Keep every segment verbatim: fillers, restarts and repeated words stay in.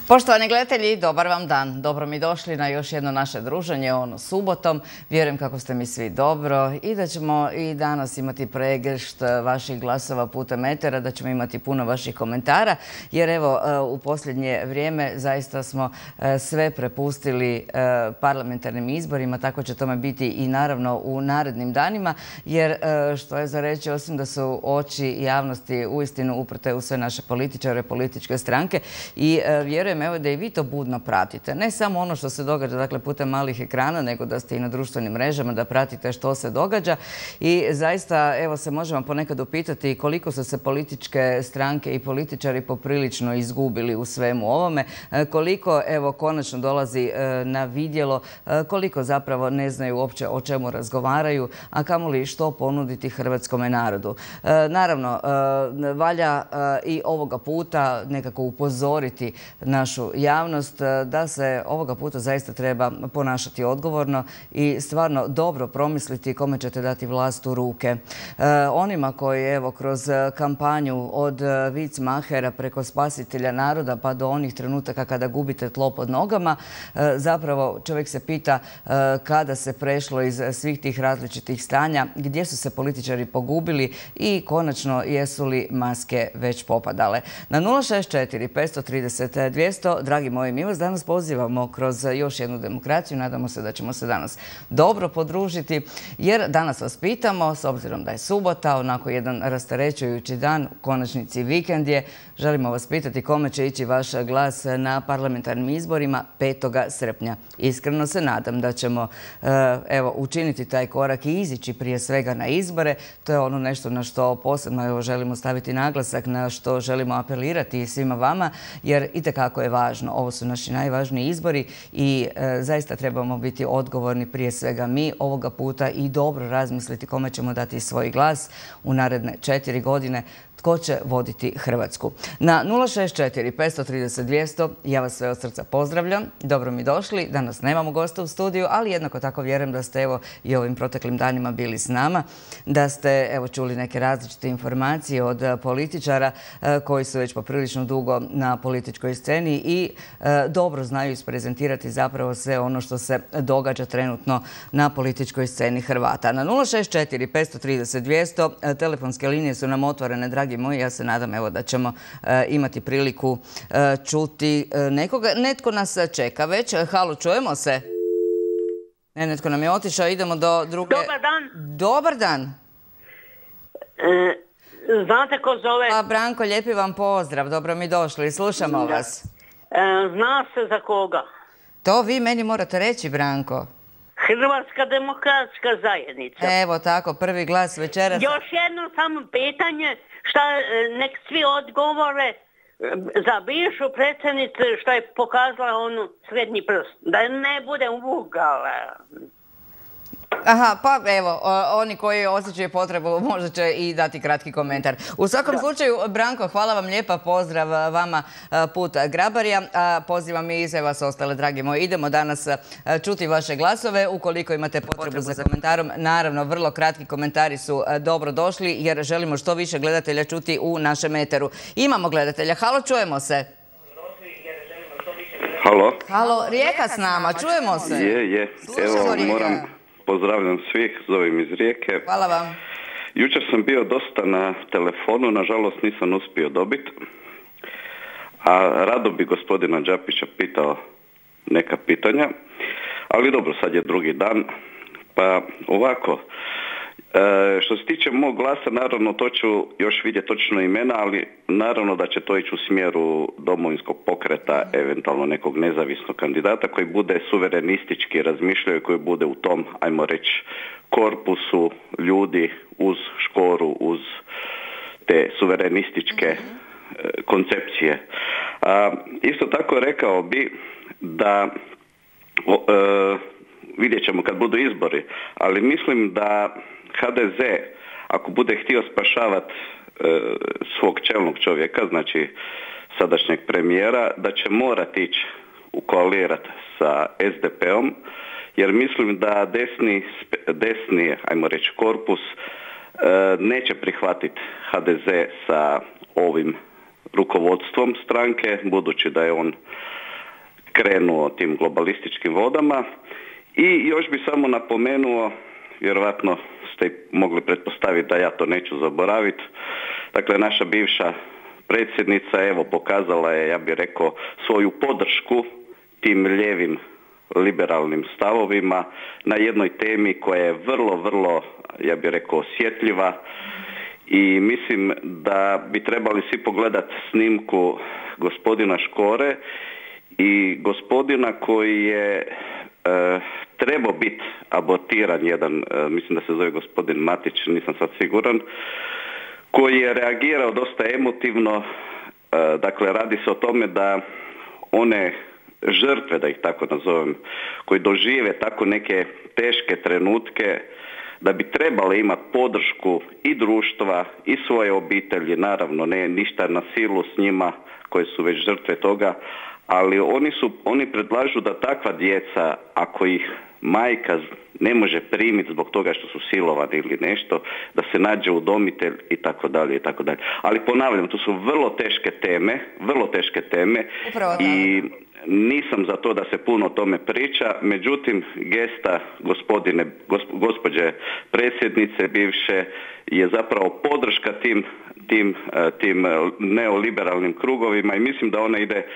Poštovani gledatelji, dobar vam dan. Dobro mi došli na još jedno naše druženje, ono subotom. Vjerujem kako ste mi svi dobro i da ćemo i danas imati pregršt vaših glasova putem etera, da ćemo imati puno vaših komentara, jer evo u posljednje vrijeme zaista smo sve prepustili parlamentarnim izborima, tako će tome biti i naravno u narednim danima, jer što je za reći, osim da su oči javnosti uistinu uprte u sve naše političare, političke stranke i vjerujem evo da i vi to budno pratite. Ne samo ono što se događa dakle, putem malih ekrana, nego da ste i na društvenim mrežama, da pratite što se događa. I zaista evo se možemo ponekad upitati koliko su se političke stranke i političari poprilično izgubili u svemu ovome, koliko evo konačno dolazi na vidjelo, koliko zapravo ne znaju uopće o čemu razgovaraju, a kamoli što ponuditi hrvatskome narodu. Naravno, valja i ovoga puta nekako upozoriti našu javnost da se ovoga puta zaista treba ponašati odgovorno i stvarno dobro promisliti kome ćete dati vlast u ruke. Onima koji evo kroz kampanju od vicmahera preko spasitelja naroda pa do onih trenutaka kada gubite tlo pod nogama, zapravo čovjek se pita kada se prešlo iz svih tih različitih stanja, gdje su se političari pogubili i konačno jesu li maske već popadale. Na nula šest četiri petsto trideset dvjesto, dragi moji, mi vas danas pozivamo kroz još jednu demokraciju. Nadamo se da ćemo se danas dobro podružiti, jer danas vas pitamo, s obzirom da je subota, onako jedan rasterećujući dan, u konačnici vikend je, želimo vas pitati kome će ići vaš glas na parlamentarnim izborima petog srpnja. Iskreno se nadam da ćemo evo, učiniti taj korak i izići prije svega na izbore. To je ono nešto na što posebno evo, želimo staviti naglasak, na što želimo apelirati svima vama, jer itekako je važno. Ovo su naši najvažniji izbori i e, zaista trebamo biti odgovorni prije svega mi ovoga puta i dobro razmisliti kome ćemo dati svoj glas u naredne četiri godine. Tko će voditi Hrvatsku? Na nula šest četiri petsto trideset dvjesto ja vas sve od srca pozdravljam. Dobro mi došli. Danas nemamo gosta u studiju, ali jednako tako vjerujem da ste evo i ovim proteklim danima bili s nama, da ste evo čuli neke različite informacije od političara koji su već poprilično dugo na političkoj sceni i dobro znaju isprezentirati zapravo sve ono što se događa trenutno na političkoj sceni Hrvata. Na nula šest četiri petsto trideset dvjesto telefonske linije su nam otvorene, dragi moji, ja se nadam evo da ćemo e, imati priliku e, čuti e, nekoga. Netko nas čeka već. Halo, čujemo se? Ne, netko nam je otišao, idemo do druge... Dobar dan. Dobar dan. E, znate ko zove? Pa, Branko, lijepi vam pozdrav, dobro mi došli, slušamo da. vas. E, zna se za koga? To vi meni morate reći, Branko. Hrvatska demokratska zajednica. Evo tako, prvi glas večeras. Još jedno samo pitanje, šta nek svi odgovore za bivšu predsjednicu što je pokazala onu srednji prst. Da ne bude uvugala. Aha, pa evo, oni koji osjećaju potrebu možda će i dati kratki komentar. U svakom da. slučaju, Branko, hvala vam lijepa, pozdrav vama put Grabarija. Pozivam i sve vas ostale, dragi moji. Idemo danas čuti vaše glasove. Ukoliko imate potrebu, potrebu za komentarom, naravno, vrlo kratki komentari su dobro došli, jer želimo što više gledatelja čuti u našem eteru. Imamo gledatelja. Halo, čujemo se. Halo. Halo, Rijeka s nama, čujemo se. Je, je. Evo, moram... Pozdravljam svih, zovem iz Rijeke. Hvala vam. Jučer sam bio dosta na telefonu, nažalost nisam uspio dobiti. A rado bi gospodina Đapića pitao neka pitanja. Ali dobro, sad je drugi dan. Pa ovako, e, što se tiče mog glasa, naravno to ću još vidjeti točno imena, ali naravno da će to ići u smjeru domovinskog pokreta, eventualno nekog nezavisnog kandidata koji bude suverenistički razmišljaju, koji bude u tom, ajmo reći, korpusu ljudi uz Škoru, uz te suverenističke mm-hmm. e, koncepcije. A, isto tako rekao bi da o, e, vidjet ćemo kad budu izbori, ali mislim da ha de ze, ako bude htio spašavati e, svog čelnog čovjeka, znači sadašnjeg premijera, da će morati ići ukoalirati sa es de pe-om, jer mislim da desni, desni ajmo reći, korpus e, neće prihvatiti ha de ze sa ovim rukovodstvom stranke, budući da je on krenuo tim globalističkim vodama. I još bi samo napomenuo, vjerojatno ste mogli pretpostaviti da ja to neću zaboraviti, dakle naša bivša predsjednica evo pokazala je, ja bih rekao, svoju podršku tim lijevim liberalnim stavovima na jednoj temi koja je vrlo, vrlo, ja bih rekao, osjetljiva i mislim da bi trebali svi pogledati snimku gospodina Škore i gospodina koji je e, trebao biti abortiran, jedan, e, mislim da se zove gospodin Matić, nisam sad siguran, koji je reagirao dosta emotivno. E, dakle, radi se o tome da one žrtve, da ih tako nazovem, koji dožive tako neke teške trenutke, da bi trebale imati podršku i društva i svoje obitelji, naravno ne ništa na silu s njima koje su već žrtve toga, ali oni su, oni predlažu da takva djeca, ako ih majka ne može primiti zbog toga što su silovani ili nešto, da se nađe udomitelj i tako dalje i tako dalje. Ali ponavljam, to su vrlo teške teme, vrlo teške teme i nisam za to da se puno o tome priča, međutim gesta gospodine, gospođe predsjednice bivše je zapravo podrška tim, tim, tim neoliberalnim krugovima i mislim da ona ide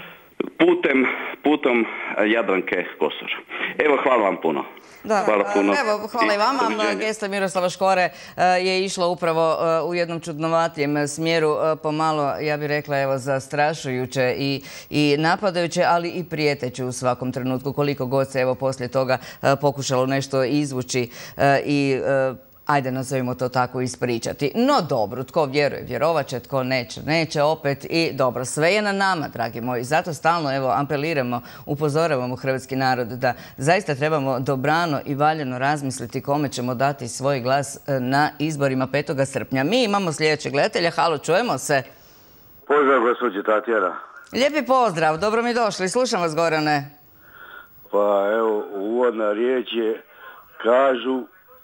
putem, putem Jadranke Kosor. Evo, hvala vam puno. Da, hvala puno. Evo, hvala i vama. Gesta Miroslava Škore je išla upravo u jednom čudnovatijem smjeru, pomalo, ja bih rekla, evo, zastrašujuće i, i napadajuće, ali i prijeteće u svakom trenutku, koliko god se evo poslije toga pokušalo nešto izvući i ajde nazovimo to tako ispričati. No dobro, tko vjeruje, vjerovat će, tko neće, neće opet i dobro. Sve je na nama, dragi moji. Zato stalno evo apeliramo, upozoravamo hrvatski narod da zaista trebamo dobrano i valjano razmisliti kome ćemo dati svoj glas na izborima petog srpnja. Mi imamo sljedećeg gledatelja. Halo, čujemo se. Pozdrav, gospođo Tatjana. Lijepi pozdrav, dobro mi došli. Slušam vas, Gorane. Pa evo, uvodna riječ je, kažu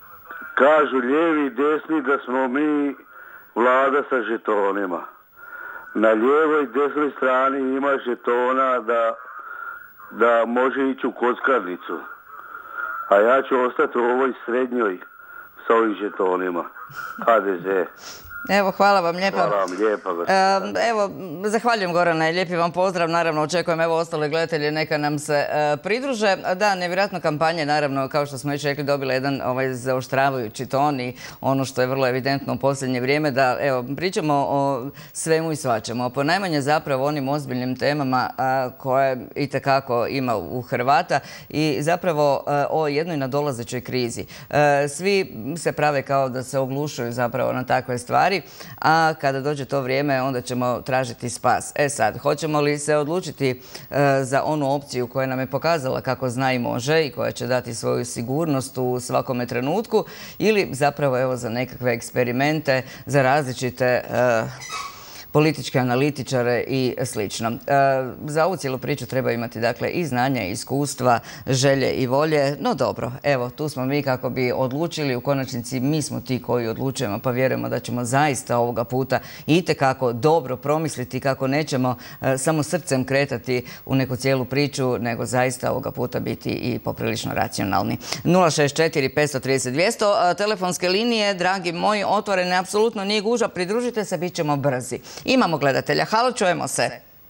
Kažu lijevi i desni da smo mi vlada sa žetonima. Na lijevoj i desnoj strani ima žetona da, da može ići u kockarnicu. A ja ću ostati u ovoj srednjoj sa ovim žetonima. ha de ze. Evo, hvala vam lijepa. Hvala vam lijepa. E, evo, zahvaljujem Gorana i lijepi vam pozdrav. Naravno, očekujem evo ostale gledatelje neka nam se e, pridruže. Da, nevjerojatno kampanje, naravno, kao što smo već rekli, dobila jedan ovaj zaoštravajući ton i ono što je vrlo evidentno u posljednje vrijeme, da evo, pričamo o svemu i svačemu. Ponajmanje zapravo onim ozbiljnim temama a, koje itekako ima u Hrvata i zapravo a, o jednoj nadolazećoj krizi. E, svi se prave kao da se oglušuju zapravo na takve stvari, a kada dođe to vrijeme onda ćemo tražiti spas. E sad, hoćemo li se odlučiti e, za onu opciju koja nam je pokazala kako zna i može i koja će dati svoju sigurnost u svakome trenutku ili zapravo evo za nekakve eksperimente, za različite e, političke analitičare i slično. E, za ovu cijelu priču treba imati dakle i znanja, i iskustva, želje i volje. No dobro, evo, tu smo mi kako bi odlučili. U konačnici mi smo ti koji odlučujemo, pa vjerujemo da ćemo zaista ovoga puta itekako dobro promisliti kako nećemo e, samo srcem kretati u neku cijelu priču, nego zaista ovoga puta biti i poprilično racionalni. nula šest četiri pet tri nula dvjesto, telefonske linije, dragi moji, otvorene, apsolutno nije gužva, pridružite se, bit ćemo brzi. Imamo gledatelja. Halo, čujemo se.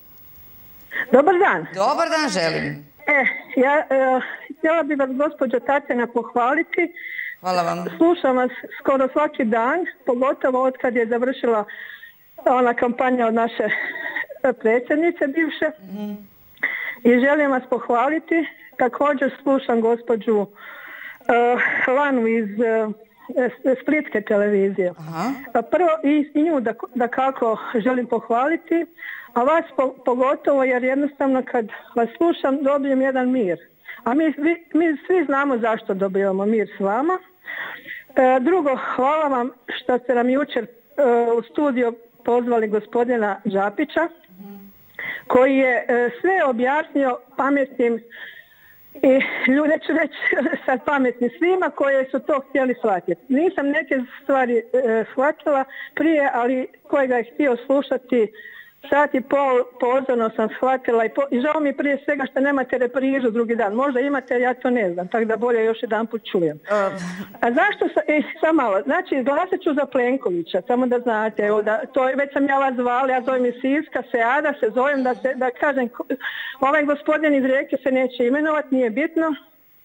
Dobar dan. Dobar dan, želim. E, ja e, htjela bih vas, gospođo Tatjana, pohvaliti. Hvala vam. Slušam vas skoro svaki dan, pogotovo od kad je završila ona kampanja od naše predsjednice bivše. Mm-hmm. I želim vas pohvaliti. Također slušam gospođu uh, Lanu iz uh, Splitske televizije. Aha. Prvo i, i nju da, da kako želim pohvaliti, a vas po, pogotovo jer jednostavno kad vas slušam dobijem jedan mir. A mi, vi, mi svi znamo zašto dobivamo mir s vama. E, drugo, hvala vam što ste nam jučer e, u studio pozvali gospodina Đapića, koji je e, sve objasnio pametnim i ljudi, neću reći sad pametni svima koje su to htjeli shvatiti. Nisam neke stvari e, shvatila prije, ali kojega je htio slušati sat i pol pozorno sam shvatila i, po, i žao mi prije svega što nemate reprizu drugi dan. Možda imate, ja to ne znam, tako da bolje još jedan put čujem. A zašto, sa, e, sam malo, znači glasat ću za Plenkovića, samo da znate, evo da, to je, već sam ja vas zvala, ja zovem iz Siska, Seada se zovem, da, se, da kažem, ovaj gospodin iz Rijeke se neće imenovati, nije bitno.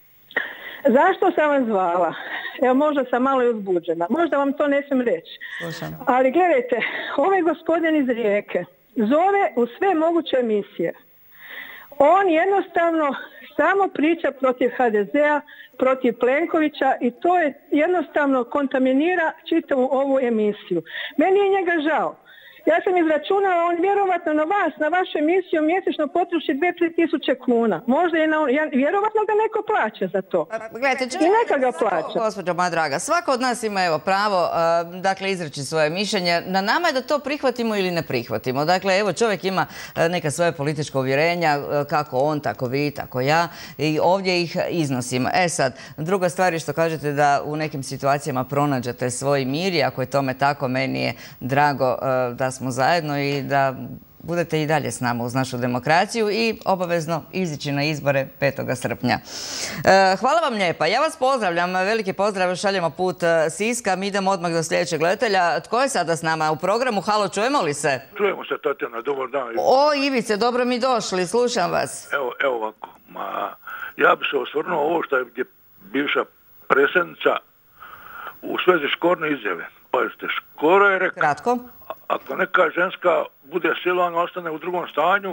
Zašto sam vas zvala? Evo možda sam malo i uzbuđena, možda vam to ne smijem reći. Slušam. Ali gledajte, ovaj gospodin iz Rijeke zove u sve moguće emisije. On jednostavno samo priča protiv ha de zea, protiv Plenkovića i to je jednostavno kontaminira čitavu ovu emisiju. Meni je njega žao. Ja sam izračunala, on vjerovatno na vas, na vašu emisiju mjesečno potroši dvije do tri tisuće kuna. Možda je na, ja, vjerovatno ga neko plaća za to. Gledajte, i neka ga plaća. Gospođo moja draga, svako od nas ima evo pravo, uh, dakle, izreći svoje mišljenje. Na nama je da to prihvatimo ili ne prihvatimo. Dakle, evo čovjek ima uh, neka svoje politička uvjerenja, uh, kako on, tako vi, tako ja, i ovdje ih iznosimo. E sad, druga stvar je što kažete da u nekim situacijama pronađete svoj mir i ako je tome tako, meni je drago uh, da smo zajedno i da budete i dalje s nama uz našu demokraciju i obavezno izići na izbore petog srpnja. E, hvala vam lijepa. Ja vas pozdravljam. Veliki pozdrav. Šaljemo put Siska. Mi idemo odmah do sljedećeg gledatelja. Tko je sada s nama u programu? Halo, čujemo li se? Čujemo se, Tatjana. Dobar dan. O, Ivice, dobro mi došli. Slušam vas. Evo, evo ovako. Ma, ja bi se osvrnuo ovo što je gdje bivša predsjednica u svezi Škorne izjave. Pazite, Škoro je rekao... Kratko. Ako neka ženska bude silovana, ostane u drugom stanju,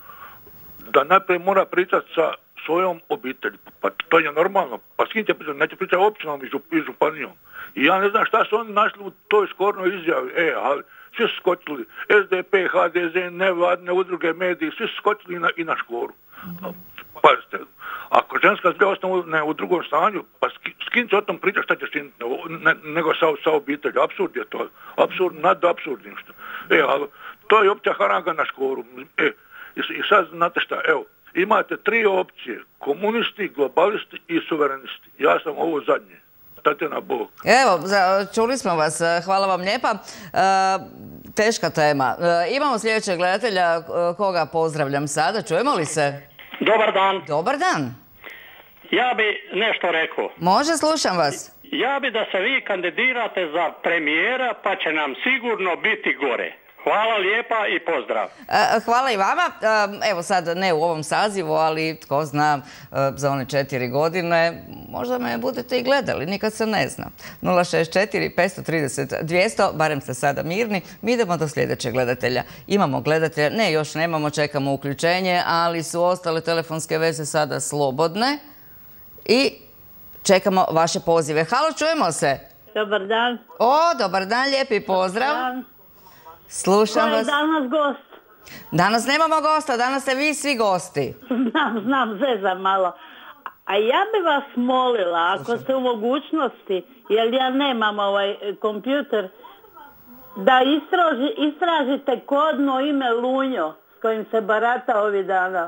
da najprije mora pričati sa svojom obitelji. Pa to je normalno. Pa s kim će pričati? Neće pričati općinom i županijom. I ja ne znam šta su oni našli u toj Škornoj izjavi. E, ali svi su skočili. es de pe, ha de ze, nevladine udruge, mediji, svi su skočili i na, i na Škoru. Pazite, ako ženska zbija ostane u drugom stanju, pa s kim će o tom pričati šta će činiti, ne, nego sa, sa obitelji. Apsurd je to. Apsurd, nad apsurdnim što. E, ali to je opća haranga na Škoru. E, i, i sad znate šta, evo, imate tri opcije, komunisti, globalisti i suverenisti. Ja sam ovo zadnje. Tatjana, Bog. Evo, čuli smo vas. Hvala vam lijepa. E, teška tema. E, imamo sljedećeg gledatelja, koga pozdravljam sada. Čujemo li se? Dobar dan. Dobar dan. Ja bi nešto rekao. Može, slušam vas. Ja bi da se vi kandidirate za premijera, pa će nam sigurno biti gore. Hvala lijepa i pozdrav. Hvala i vama. Evo sad ne u ovom sazivu, ali tko zna za one četiri godine, možda me budete i gledali, nikad se ne zna. nula šest četiri petsto trideset dvjesto, barem ste sada mirni. Mi idemo do sljedećeg gledatelja. Imamo gledatelja, ne još nemamo, čekamo uključenje, ali su ostale telefonske veze sada slobodne i čekamo vaše pozive. Halo, čujemo se. Dobar dan. O, dobar dan, lijepi pozdrav. Dobar dan. Slušam vas. Ko je danas gost? Danas nemamo gosta, danas ste vi svi gosti. Znam, znam, zezam malo. A ja bi vas molila, ako ste u mogućnosti, jer ja nemam ovaj kompjuter, da istraži, istražite kodno ime Lunjo s kojim se barata ovih dana.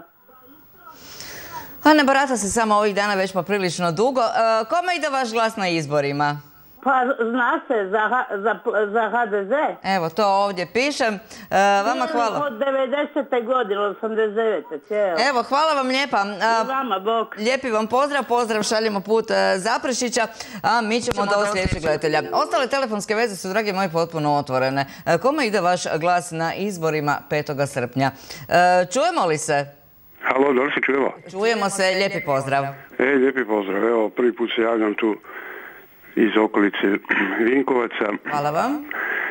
A ne barata se samo ovih dana već poprilično dugo. E, kome ide vaš glas na izborima? Pa zna se, za, za, za ha de ze. Evo, to ovdje pišem. E, vama hvala. Od devedesete godine, osamdeset devete cijelo. Evo, hvala vam lijepa. A, vama, Bog. Lijepi vam pozdrav, pozdrav šaljemo put Zaprešića, a mi ćemo do sljedećeg gledatelja. Ostale telefonske veze su, dragi moji, potpuno otvorene. E, kome ide vaš glas na izborima petog srpnja? E, čujemo li se? Halo, da li se čujemo? Čujemo se, lijepi pozdrav. E, lijepi pozdrav. Evo, prvi put se javljam tu iz okolice Vinkovaca. Hvala vam. E,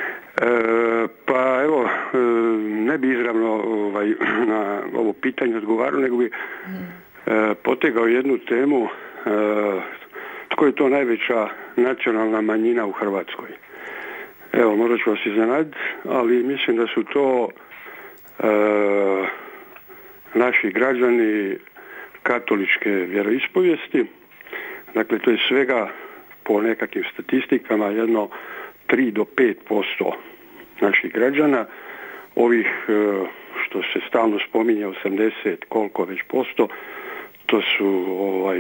pa evo, e, ne bi izravno ovaj, na ovo pitanje odgovarao, nego bi e, potegao jednu temu e, tko je to najveća nacionalna manjina u Hrvatskoj. Evo, možda ću vas iznenaditi, ali mislim da su to e, naši građani katoličke vjeroispovijesti. Dakle, to je svega po nekakvim statistikama jedno tri do pet posto naših građana. Ovih što se stalno spominje osamdeset koliko već posto, to su ovaj,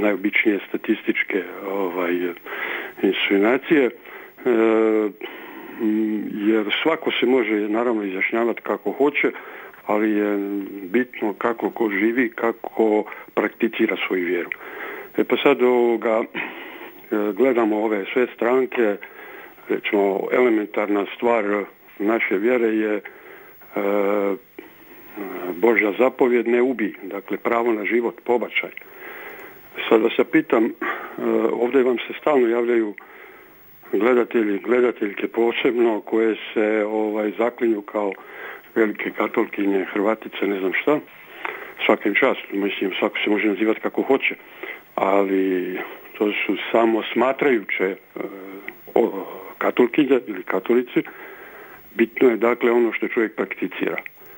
najobičnije statističke ovaj, insinuacije. E, jer svako se može naravno izjašnjavati kako hoće, ali je bitno kako ko živi, kako prakticira svoju vjeru. E pa sad ovoga, gledamo ove sve stranke, recimo elementarna stvar naše vjere je e, Božja zapovjed ne ubij, dakle pravo na život, pobačaj. Sad da se pitam, e, ovdje vam se stalno javljaju gledatelji, gledateljke posebno, koje se ovaj, zaklinju kao velike katolkinje, Hrvatice, ne znam šta. Svakim čast, mislim, svako se može nazivati kako hoće, ali to su samo smatrajuće e, o, katolkinje ili katolici. Bitno je dakle ono što čovjek prakticira.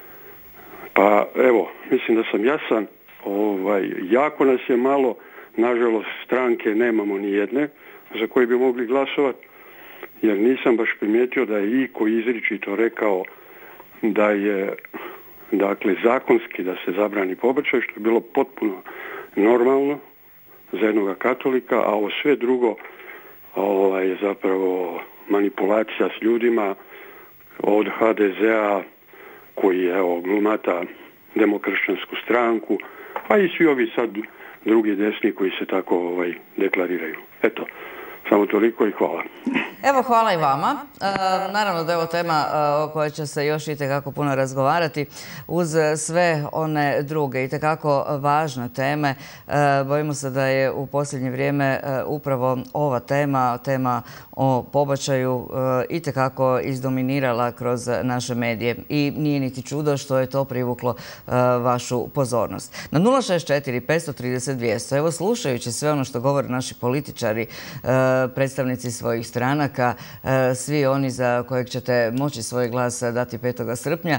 Pa evo, mislim da sam jasan, ovaj, jako nas je malo, nažalost stranke nemamo ni jedne za koje bi mogli glasovati, jer nisam baš primijetio da je iko izričito rekao da je dakle zakonski da se zabrani pobačaj, što je bilo potpuno normalno za jednog katolika, a ovo sve drugo ovaj, je zapravo manipulacija s ljudima od ha de zea koji je evo, glumata demokršćansku stranku, pa i svi ovi sad drugi desni koji se tako ovaj, deklariraju. Eto, samo toliko i hvala. Evo, hvala i vama. E, naravno da je ovo tema o kojoj će se još itekako puno razgovarati uz sve one druge itekako važne teme. E, bojimo se da je u posljednje vrijeme e, upravo ova tema, tema o pobačaju e, itekako izdominirala kroz naše medije i nije niti čudo što je to privuklo e, vašu pozornost. Na nula šest četiri pet tri nula dvjesto, evo slušajući sve ono što govore naši političari, e, predstavnici svojih stranaka, svi oni za kojeg ćete moći svoj glas dati petog srpnja.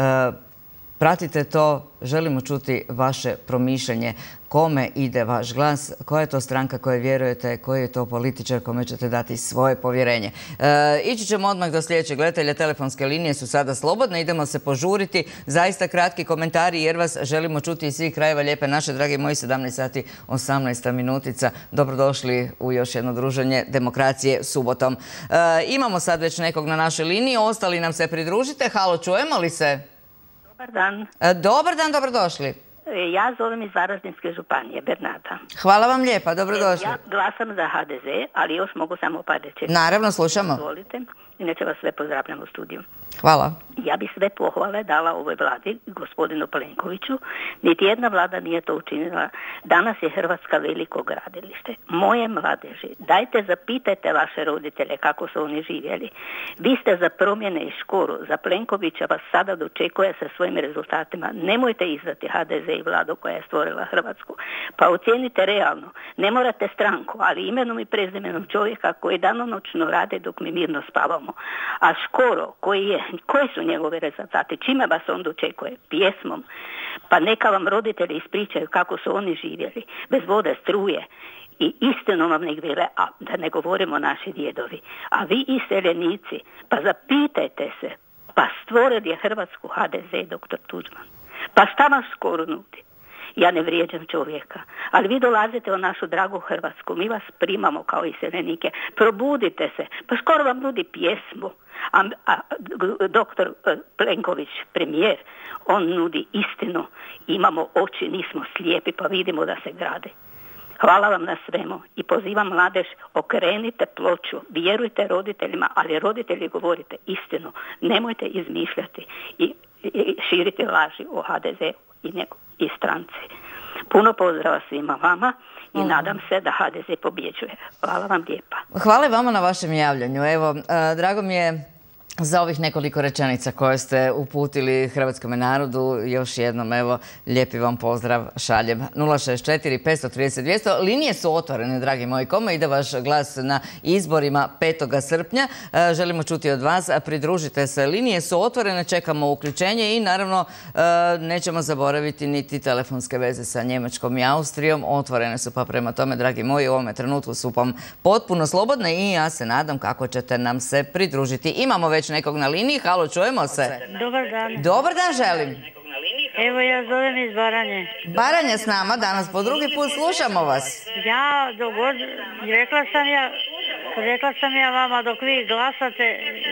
Pratite to, želimo čuti vaše promišljanje. Kome ide vaš glas, koja je to stranka koje vjerujete, koji je to političar kome ćete dati svoje povjerenje. E, ići ćemo odmah do sljedećeg gledatelja, telefonske linije su sada slobodne, idemo se požuriti. Zaista kratki komentari jer vas želimo čuti iz svih krajeva lijepe naše, dragi moji, sedamnaest sati osamnaest minutica. Dobrodošli u još jedno druženje Demokracije subotom. E, imamo sad već nekog na našoj liniji, ostali nam se pridružite. Halo, čujemo li se? Dobar dan. E, dobar dan, dobrodošli. Ja zovem iz Varaždinske županije, Bernata. Hvala vam lijepa, dobrodošli. Ja glasam za ha de ze, ali još mogu samo par rečenica. Naravno, slušamo. Izvolite, inače vas sve pozdravljam u studiju. Hvala. Ja bi sve pohvale dala ovoj vladi, gospodinu Plenkoviću. Niti jedna vlada nije to učinila. Danas je Hrvatska veliko gradilište. Moje mladeži, dajte zapitajte vaše roditelje kako su oni živjeli. Vi ste za promjene i školu. Za Plenkovića vas sada dočekuje sa svojim rezultatima. Nemojte izdati ha de ze i vladu koja je stvorila Hrvatsku. Pa ocijenite realno. Ne morate stranku, ali imenom i prezimenom čovjeka koji danonoćno rade dok mi mirno spavamo. A Škoro, koji je, koji su njegove rezultati? Čime vas on dočekuje? Pjesmom. Pa neka vam roditelji ispričaju kako su oni živjeli. Bez vode, struje. I istinu vam nek vele, a da ne govorimo naši djedovi. A vi iseljenici, pa zapitajte se, pa stvorili je Hrvatsku ha de ze doktor Tuđman. Pa šta vas Škoro nudi? Ja ne vrijeđam čovjeka, ali vi dolazite u našu dragu Hrvatsku, mi vas primamo kao iseljenike, probudite se, pa Škoro vam nudi pjesmu, a, a doktor Plenković, premijer, on nudi istinu, imamo oči, nismo slijepi pa vidimo da se grade. Hvala vam na svemu i pozivam mladež, okrenite ploču, vjerujte roditeljima, ali roditelji govorite istinu, nemojte izmišljati i, i širiti laži o ha de ze i, njegu, i stranci. Puno pozdrava svima vama i mm. nadam se da ha de ze pobjeđuje. Hvala vam lijepa. Hvala vama na vašem javljanju. Evo, drago mi je za ovih nekoliko rečenica koje ste uputili hrvatskom narodu. Još jednom, evo, lijepi vam pozdrav šaljem. nula šest četiri pet tri nula dvjesto. Linije su otvorene, dragi moji. Kome ide vaš glas na izborima petog srpnja? Želimo čuti od vas. Pridružite se. Linije su otvorene, čekamo uključenje i naravno nećemo zaboraviti niti telefonske veze sa Njemačkom i Austrijom. Otvorene su, pa prema tome, dragi moji, u ovome trenutku su vam potpuno slobodne i ja se nadam kako ćete nam se pridružiti. Imamo već nekog na liniji. Halo, čujemo se. Dobar dan. Dobar dan želim. Evo ja zovem iz Baranje. Baranje s nama danas, po drugi put slušamo vas. Ja dogod, rekla sam ja, rekla sam ja vama dok vi glasate,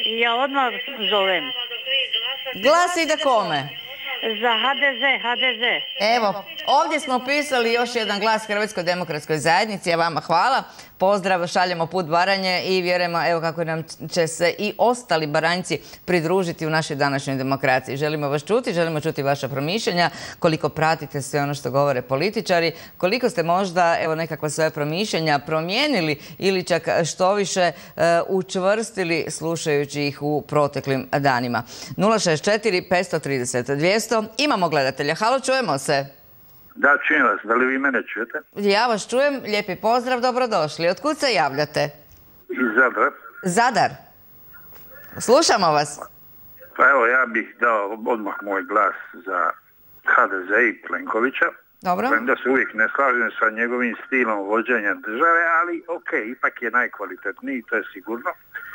ja odmah zovem. Glas ide kome? Za ha de ze, ha de ze. Evo, ovdje smo pisali još jedan glas Hrvatskoj demokratskoj zajednici, a vama hvala. Pozdrav, šaljemo Put Baranje i vjerujemo evo kako nam će se i ostali Baranjci pridružiti u našoj današnjoj demokraciji. Želimo vas čuti, želimo čuti vaša promišljanja, koliko pratite sve ono što govore političari, koliko ste možda evo nekakva svoja promišljanja promijenili ili čak što više učvrstili slušajući ih u proteklim danima. nula šest četiri pet tri nula dvjesto. Imamo gledatelja. Halo, čujemo se. Da, čujem vas. Da li vi mene čujete? Ja vas čujem. Lijepi pozdrav, dobrodošli. Otkud se javljate? Iz Zadra. Zadar. Slušamo vas. Pa evo, ja bih dao odmah moj glas za ha de ze i Plenkovića. Dobro. Da se uvijek ne slažem sa njegovim stilom vođenja države, ali ok, ipak je najkvalitetniji, to je sigurno.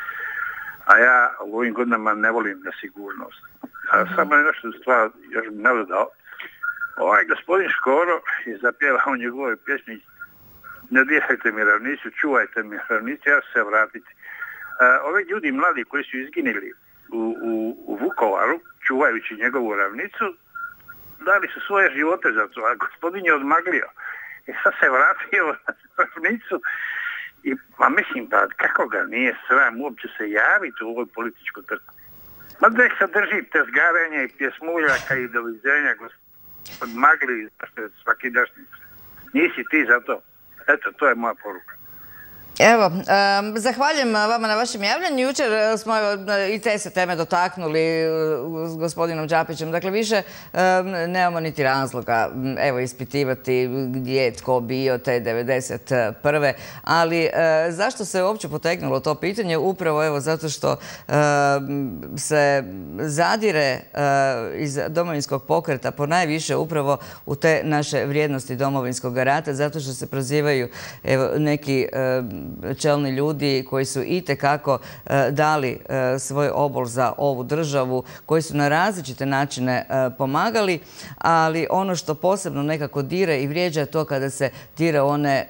A ja u ovim godinama ne volim nesigurnost. A mm-hmm. samo je nešto stvar, još bih nadodao. Ovaj gospodin Škoro je zapjevao u njegovoj pjesmi "Ne dirajte mi ravnicu, čuvajte mi ravnicu, ja ću se vratiti". Uh, ovi ljudi mladi koji su izginili u, u, u Vukovaru, čuvajući njegovu ravnicu, dali su svoje živote za to, a gospodin je odmaglio. I sad se vratio na ravnicu i pa mislim da kako ga nije sram uopće se javiti u ovoj političkoj trku. Ma da se drži tezgarenja i pjesmuljaka i doviđenja, gospodin. Odmagli svaki dašnice. Nisi ti za to. Eto, to je moja poruka. Evo, um, zahvaljujem vama na vašem javljanju. Jučer smo evo, i te se teme dotaknuli s gospodinom Đapićem. Dakle, više um, nemamo niti razloga evo, ispitivati gdje je tko bio te devedeset prve. Ali uh, zašto se uopće potegnulo to pitanje? Upravo evo, zato što uh, se zadire uh, iz domovinskog pokreta po najviše upravo u te naše vrijednosti domovinskog rata, zato što se prozivaju evo, neki uh, čelni ljudi koji su itekako dali svoj obol za ovu državu, koji su na različite načine pomagali, ali ono što posebno nekako dire i vrijeđa je to kada se dire one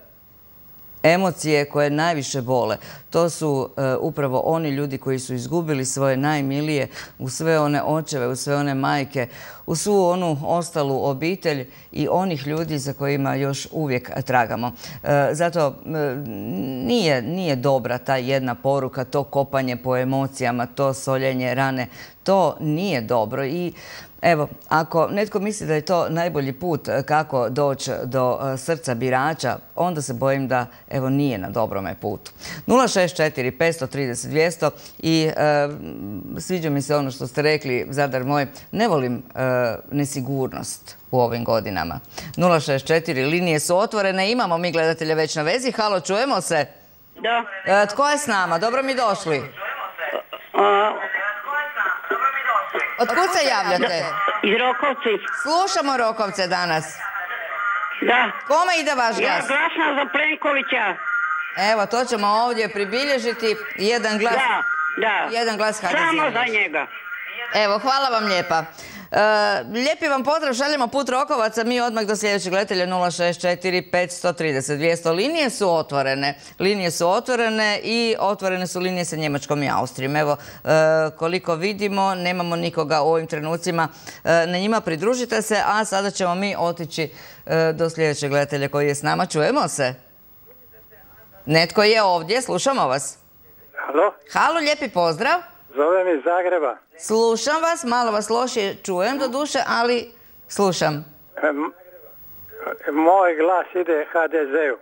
emocije koje najviše bole. To su upravo oni ljudi koji su izgubili svoje najmilije u sve one očeve, u sve one majke, u svu onu ostalu obitelj i onih ljudi za kojima još uvijek tragamo. Zato nije, nije dobra ta jedna poruka, to kopanje po emocijama, to soljenje rane. To nije dobro i evo, ako netko misli da je to najbolji put kako doći do srca birača, onda se bojim da evo nije na dobrome putu. nula šest četiri pet tri nula dvjesto i e, sviđa mi se ono što ste rekli, Zadar moj, ne volim e, nesigurnost u ovim godinama. nula šest četiri, linije su otvorene, imamo mi gledatelja već na vezi. Halo, čujemo se? Da. E, tko je s nama? Dobro mi došli. Otkud se javljate? Iz Rokovci. Slušamo Rokovce danas. Da. Kome ide vaš glas? Ja glasam za Plenkovića. Evo, to ćemo ovdje pribilježiti. Jedan glas. Da, da. Jedan glas ha de ze. Samo za njega. Evo, hvala vam lijepa. Uh, lijepi vam pozdrav, šaljemo Put Rokovaca, mi odmah do sljedećeg gledatelja nula šest četiri pet tri nula dvjesto. Linije su otvorene, linije su otvorene i otvorene su linije sa Njemačkom i Austrijom. Evo, uh, koliko vidimo, nemamo nikoga u ovim trenucima, uh, na njima pridružite se, a sada ćemo mi otići uh, do sljedećeg gledatelja koji je s nama. Čujemo se? Netko je ovdje, slušamo vas. Halo? Halo, lijepi pozdrav. Zovem iz Zagreba. Slušam vas, malo vas lošije čujem do duše, ali slušam. Moj glas ide ha de zeu.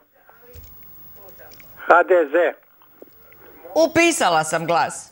ha de ze. Upisala sam glas.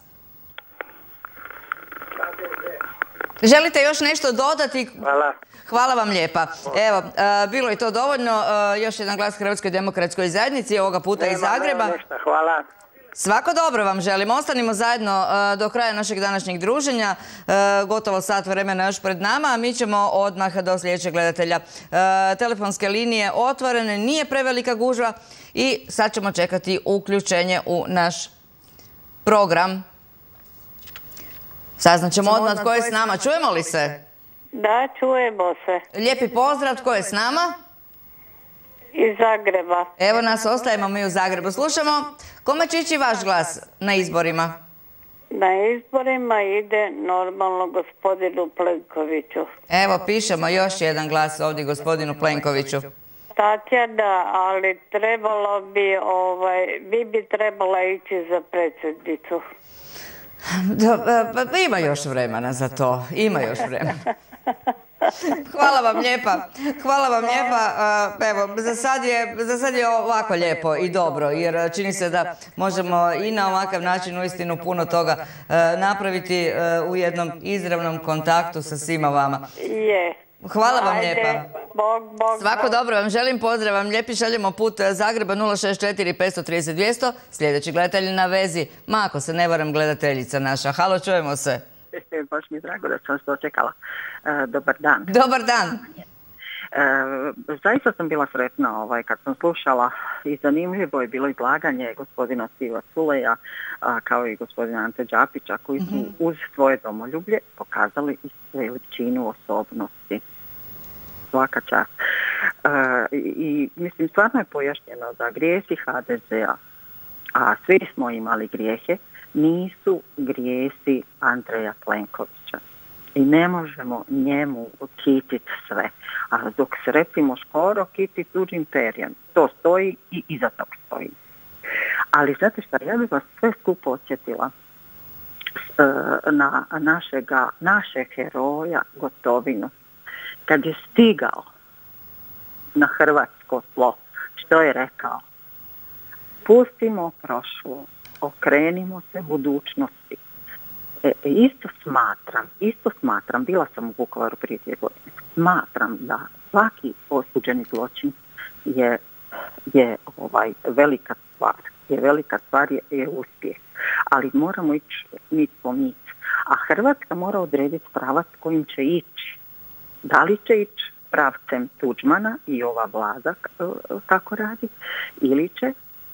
Želite još nešto dodati? Hvala. Hvala vam lijepa. Evo, bilo je to dovoljno. Još jedan glas Hrvatskoj demokratskoj zajednici, ovoga puta iz Zagreba. Nema ništa, hvala. Svako dobro vam želim. Ostanimo zajedno do kraja našeg današnjeg druženja. Gotovo sat vremena još pred nama, a mi ćemo odmah do sljedećeg gledatelja. Telefonske linije otvorene, nije prevelika gužva i sad ćemo čekati uključenje u naš program. Saznaćemo odmah tko je s nama. Čujemo li se? Da, čujemo se. Lijepi pozdrav, tko je s nama? Iz Zagreba. Evo nas, ostajemo mi u Zagrebu. Slušamo, kome će ići vaš glas na izborima? Na izborima ide normalno gospodinu Plenkoviću. Evo, pišemo još jedan glas ovdje gospodinu Plenkoviću. Tatjana, ali trebalo bi, ovaj, vi bi trebala ići za predsjednicu. Pa ima još vremena za to, ima još vremena. Hvala vam lijepa, hvala vam lijepa. Evo, za sad je, za sad je ovako lijepo i dobro, jer čini se da možemo i na ovakav način uistinu puno toga napraviti u jednom izravnom kontaktu sa svima vama. Je. Hvala vam Ajde, lijepa. Bog, bog, Svako bog. dobro vam želim, pozdrav vam lijepi, šaljemo put Zagreba nula šest četiri pet tri nula dvjesto. Sljedeći gledatelj na vezi, ma ako se ne varam, gledateljica naša. Halo, čujemo se. Baš mi je drago da sam vas dočekala. E, dobar dan. Dobar dan. E, zaista sam bila sretna ovaj, kad sam slušala i zanimljivo je bilo izlaganje gospodina Stiva Culeja a, kao i gospodina Ante Đapića koji su mm-hmm. uz svoje domoljublje pokazali i veličinu osobnosti. Svaka čast. E, I mislim, stvarno je pojašnjeno da grijesi ha de zea, a svi smo imali grijehe, nisu grijesi Andreja Plenkovića. I ne možemo njemu kititi sve. A dok se recimo skoro kiti tuđim perjem, to stoji i iza tog stoji. Ali znate šta, ja bih vas sve skupo odsjetila na našega, našeg heroja Gotovinu. Kad je stigao na hrvatsko tlo, što je rekao? Pustimo prošlo, okrenimo se budućnosti. E, isto smatram, isto smatram, bila sam u Vukovaru prije dvije godine, smatram da svaki osuđeni zločin je, je ovaj, velika stvar, je velika stvar je, je uspjeh. Ali moramo ići mit po mit. A Hrvatska mora odrediti pravac kojim će ići. Da li će ići pravcem Tuđmana i ova vlada kako radi, ili će,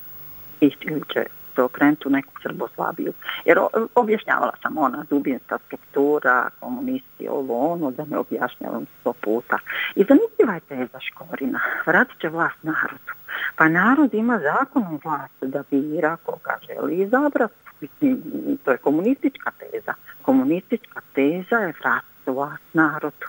ili će se okrenuti u neku Srboslaviju. Jer objašnjavala sam ona dubinska struktura, komunisti, ovo ono, da ne objašnjavam sto puta. I zanimljiva je teza Škorina. Vratit će vlast narodu. Pa narod ima zakonom vlast da bira koga želi izabrati. To je komunistička teza. Komunistička teza je vratiti vlast narodu.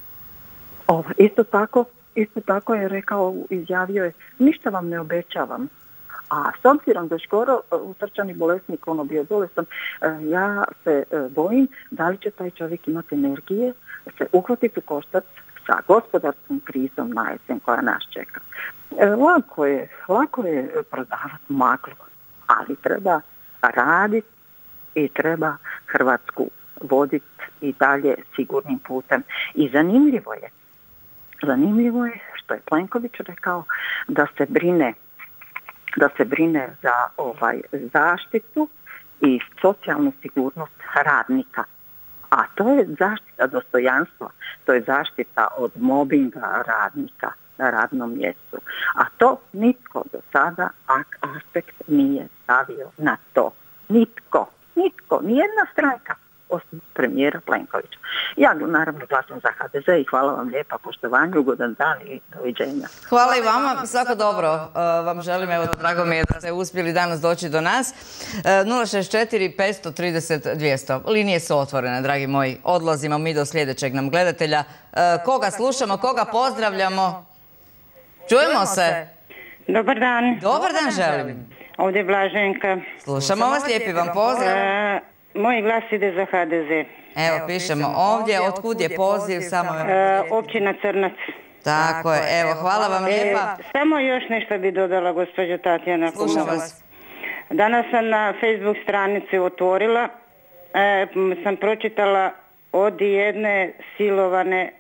Ovo, isto tako, isto tako je rekao, izjavio je, ništa vam ne obećavam. A s obzirom da je skoro u srčani bolesnik, ono bio bolestan, ja se bojim da li će taj čovjek imati energije se uhvatiti u koštac sa gospodarskom krizom na jesen koja nas čeka. Lako je, lako je prodavati maglu, ali treba raditi i treba Hrvatsku voditi i dalje sigurnim putem. I zanimljivo je, zanimljivo je što je Plenković rekao da se brine da se brine za ovaj zaštitu i socijalnu sigurnost radnika. A to je zaštita dostojanstva, to je zaštita od mobinga radnika na radnom mjestu. A to nitko do sada aspekt nije stavio na to. Nitko, nitko, nijedna stranka osim premijera Plenkovića. Ja naravno glasam za ha de ze i hvala vam lijepa, poštovanju, ugodan dan i doviđenja. Hvala i vama, svako dobro uh, vam želim, evo drago mi je da ste uspjeli danas doći do nas. Uh, nula šest četiri pet tri nula dvjesto. Linije su otvorene, dragi moji. Odlazimo mi do sljedećeg nam gledatelja. Uh, koga slušamo, koga pozdravljamo? Čujemo se. Dobar dan. Dobar dan želim. Ovdje je Blaženka. Slušamo vas, lijepi vam pozdrav. Uh, Moj glas ide za ha de ze. Evo, pišemo ovdje, otkud je poziv, samo... E, općina Crnac. Tako je, evo, hvala vam lijepa. E, samo još nešto bi dodala, gospođo Tatjana. Slušam vas. Danas sam na Facebook stranici otvorila, e, sam pročitala od jedne silovane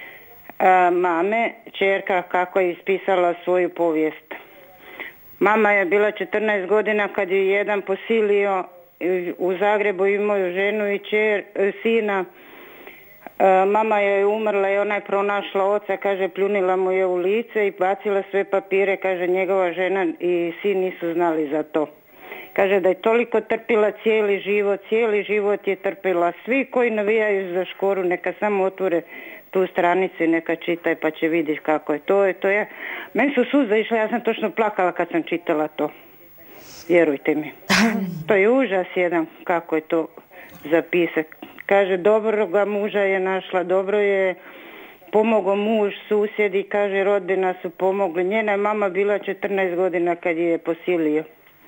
e, mame, čerka, kako je ispisala svoju povijest. Mama je bila četrnaest godina kad je jedan posilio u Zagrebu, imaju ženu i čer, sina. E, mama je umrla i ona je pronašla oca, kaže, pljunila mu je u lice i bacila sve papire, kaže, njegova žena i sin nisu znali za to. Kaže da je toliko trpila cijeli život, cijeli život je trpila. Svi koji navijaju za Škoru neka samo otvore tu stranicu i neka čitaj pa će vidjeti kako je to. Je, to je. Meni su suze išle, ja sam točno plakala kad sam čitala to. Vjerujte mi. To je užas jedan kako je to zapisak. Kaže, dobro ga muža je našla, dobro je pomogao muž, susjedi, kaže, rodbina su pomogli. Njena je mama bila četrnaest godina kad je posilio.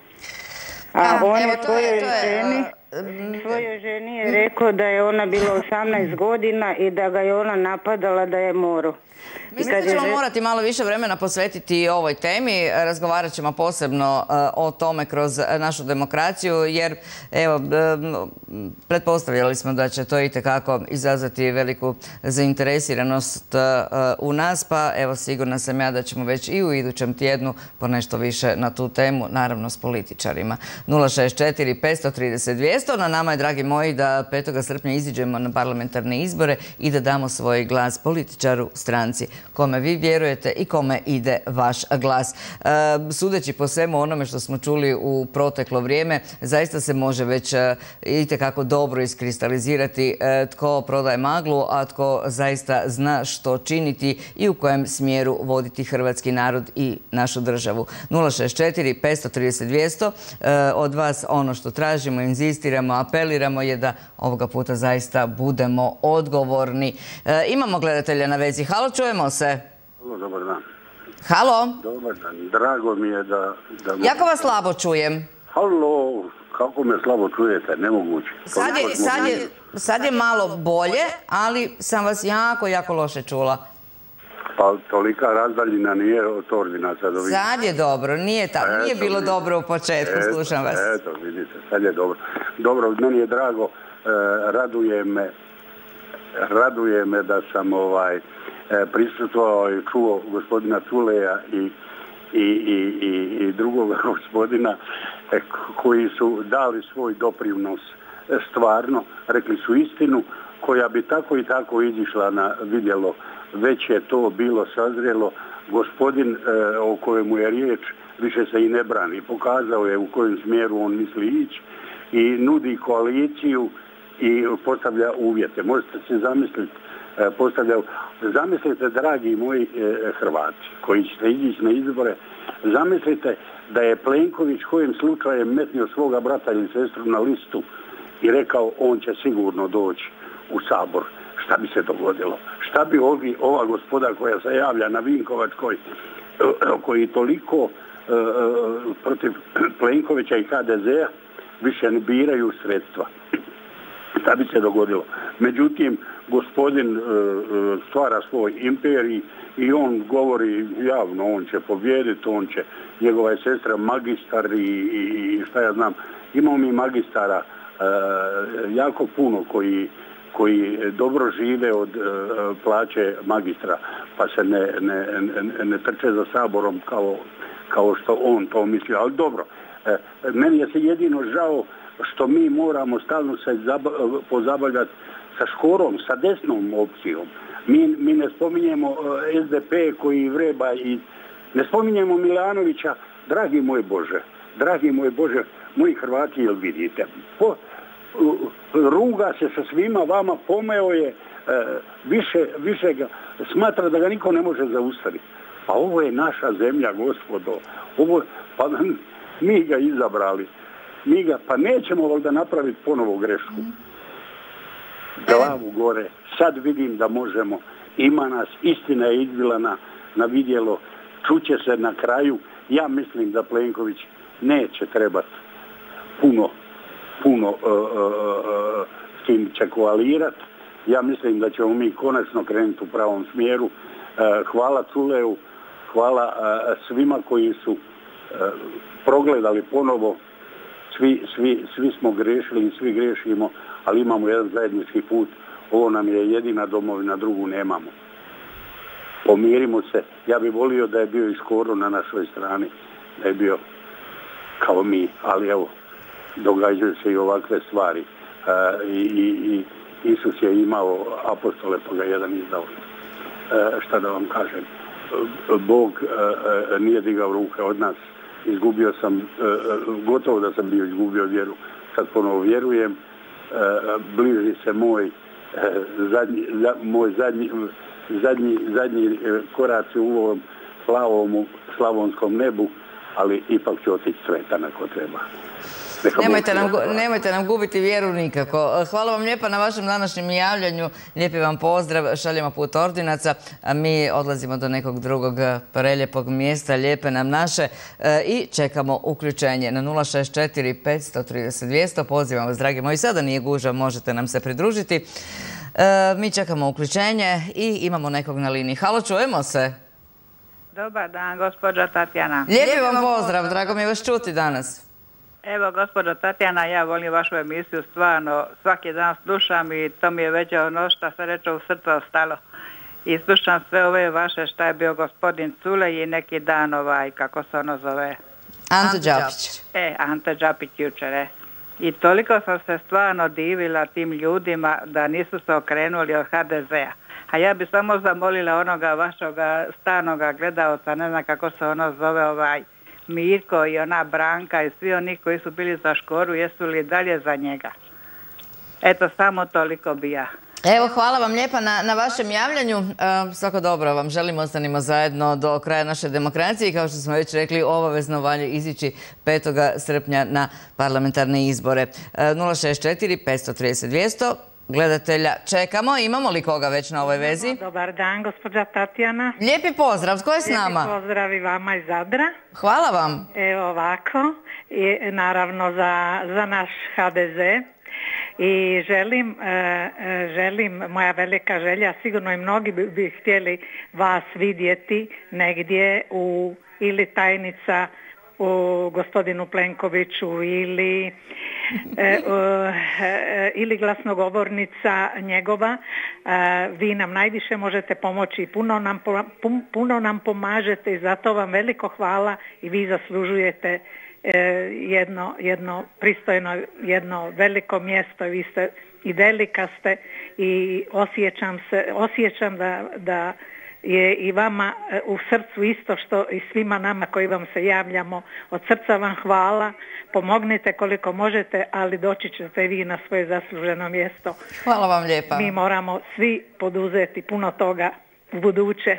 A on je svojoj ženi, svojoj ženi je rekao da je ona bila osamnaest godina i da ga je ona napadala da je morao. Mislim da ćemo morati malo više vremena posvetiti ovoj temi. Razgovarat ćemo posebno o tome kroz našu demokraciju, jer evo, pretpostavljali smo da će to itekako izazvati veliku zainteresiranost u nas, pa evo sigurna sam ja da ćemo već i u idućem tjednu po nešto više na tu temu, naravno s političarima. nula šest četiri petsto trideset dvjesto, na nama je, dragi moji, da petog srpnja iziđemo na parlamentarne izbore i da damo svoj glas političaru, stranci kome vi vjerujete i kome ide vaš glas. E, sudeći po svemu onome što smo čuli u proteklo vrijeme, zaista se može već e, itekako dobro iskristalizirati e, tko prodaje maglu, a tko zaista zna što činiti i u kojem smjeru voditi hrvatski narod i našu državu. nula šest četiri petsto trideset dvjesto, e, od vas ono što tražimo, inzistiramo, apeliramo je da ovoga puta zaista budemo odgovorni. E, imamo gledatelja na vezi. Halo, čujemo se. Halo, dobar dan. Halo. Dobar dan. Drago mi je da... da jako vas slabo čujem. Halo, kako me slabo čujete, nemoguće. Sad je, sad je, sad je malo bolje, ali sam vas jako, jako loše čula. Pa tolika razdaljina nije od ordinaca do vidjeti. Sad je dobro, nije, ta, nije eto, bilo vidite. Dobro u početku, eto, slušam vas. Eto, vidite, sad je dobro. Dobro, meni je drago, eh, raduje me, raduje me da sam ovaj, eh, prisutvovao i čuo gospodina Tuleja i, i, i, i, i drugog gospodina eh, koji su dali svoj doprinos eh, stvarno, rekli su istinu koja bi tako i tako izišla na vidjelo. Već je to bilo sazrelo. Gospodin e, o kojemu je riječ više se i ne brani. Pokazao je u kojem smjeru on misli ići i nudi koaliciju i postavlja uvjete. Možete se zamisliti, e, postavlja... Zamislite, dragi moji e, Hrvati koji ćete ići na izbore, zamislite da je Plenković kojim slučajem metnio svoga brata ili sestru na listu i rekao on će sigurno doći u Sabor. Šta bi se dogodilo? Šta bi ovi, ova gospoda koja se javlja na Vinkovačkoj, koji toliko uh, protiv Plenkovića i H D Z-a više ne biraju sredstva? Šta bi se dogodilo? Međutim, gospodin uh, stvara svoj imperij i on govori javno, on će pobjediti, on će, njegova je sestra magistar i, i šta ja znam. Imamo mi magistara uh, jako puno koji koji dobro žive od uh, plaće magistra, pa se ne, ne, ne, ne trče za Saborom kao, kao što on to mislio. Ali dobro, e, meni je se jedino žao što mi moramo stalno se zaba- pozabavljati sa Škorom, sa desnom opcijom. Mi, mi ne spominjemo uh, S D P koji vreba i ne spominjemo Milanovića. Dragi moj Bože, dragi moj Bože, moji Hrvati, jel vidite? Po, ruga se sa svima vama, pomeo je, e, više, više ga, smatra da ga niko ne može zaustaviti. Pa ovo je naša zemlja, gospodo. Ovo, pa mi ga izabrali. Mi ga, pa nećemo valjda napraviti ponovo grešku. Glavu gore. Sad vidim da možemo. Ima nas, istina je izbila na, na vidjelo. Čuće se na kraju. Ja mislim da Plenković neće trebati puno puno uh, uh, uh, s kim će koalirati. Ja mislim da ćemo mi konačno krenuti u pravom smjeru. Uh, hvala Culeu, hvala uh, svima koji su uh, progledali ponovo. Svi, svi, svi smo grešili i svi grešimo, ali imamo jedan zajednički put. Ovo nam je jedina domovina, drugu nemamo. Pomirimo se. Ja bih volio da je bio i Škoro na našoj strani, da je bio kao mi, ali evo, događaju se i ovakve stvari. E, i, i, Isus je imao apostole, pa ga jedan izdao. E, šta da vam kažem? Bog e, nije digao ruke od nas. Izgubio sam, e, gotovo da sam bio izgubio vjeru. Sad ponovo vjerujem. E, bliži se moj, e, zadnji, za, moj zadnji, zadnji, zadnji koraci u ovom plavom slavonskom nebu. ali ipak ću otići sretan ako treba. Nemojte nam, nemojte nam gubiti vjeru nikako. Hvala vam lijepa na vašem današnjem javljanju. Lijepi vam pozdrav, šaljemo put ordinaca, a mi odlazimo do nekog drugog preljepog mjesta, lijepe nam naše i čekamo uključenje na nula šest četiri pet tri nula dva nula. Pozivam vas, dragi moji, sada nije gužva, možete nam se pridružiti. Mi čekamo uključenje i imamo nekog na liniji. Halo, čujemo se. Dobar dan, gospođa Tatjana. Lijepi vam pozdrav, drago mi je vas čuti danas. Evo, gospođo Tatjana, ja volim vašu emisiju, stvarno, svaki dan slušam i to mi je već ono što se reče u srcu ostalo. I slušam sve ove vaše, šta je bio gospodin Culej i neki dan ovaj, kako se ono zove? Anto Đapić. E, Ante Đapić jučer, e. I toliko sam se stvarno divila tim ljudima da nisu se okrenuli od ha de zea. A ja bi samo zamolila onoga vašoga stanoga gledaoca, ne znam kako se ono zove, ovaj, Mirko i ona Branka i svi oni koji su bili za Škoru, jesu li dalje za njega? Eto, samo toliko bi ja. Evo, hvala vam lijepa na, na vašem javljanju. E, svako dobro vam želimo, ostanimo zajedno do kraja naše demokracije i kao što smo već rekli, obavezno valja izići petog srpnja na parlamentarne izbore. E, nula šest četiri pet tri nula dva nula. Gledatelja čekamo. Imamo li koga već na ovoj vezi? Dobar dan, gospođa Tatjana. Lijepi pozdrav. Tko je s nama? Lijepi pozdrav i vama iz Zadra. Hvala vam. Evo ovako. I, naravno za, za naš ha de ze. I želim, želim, moja velika želja, sigurno i mnogi bi, bi htjeli vas vidjeti negdje u, ili tajnica u gospodinu Plenkoviću ili e, e, ili glasnogovornica njegova. E, vi nam najviše možete pomoći, puno nam, puno nam pomažete i zato vam veliko hvala i vi zaslužujete e, jedno, jedno pristojno, jedno veliko mjesto. Vi ste i velika ste i osjećam se, osjećam da, da je i vama u srcu isto što i svima nama koji vam se javljamo. Od srca vam hvala, pomognite koliko možete, ali doći ćete vi na svoje zasluženo mjesto. Hvala vam lijepa. Mi moramo svi poduzeti puno toga u buduće.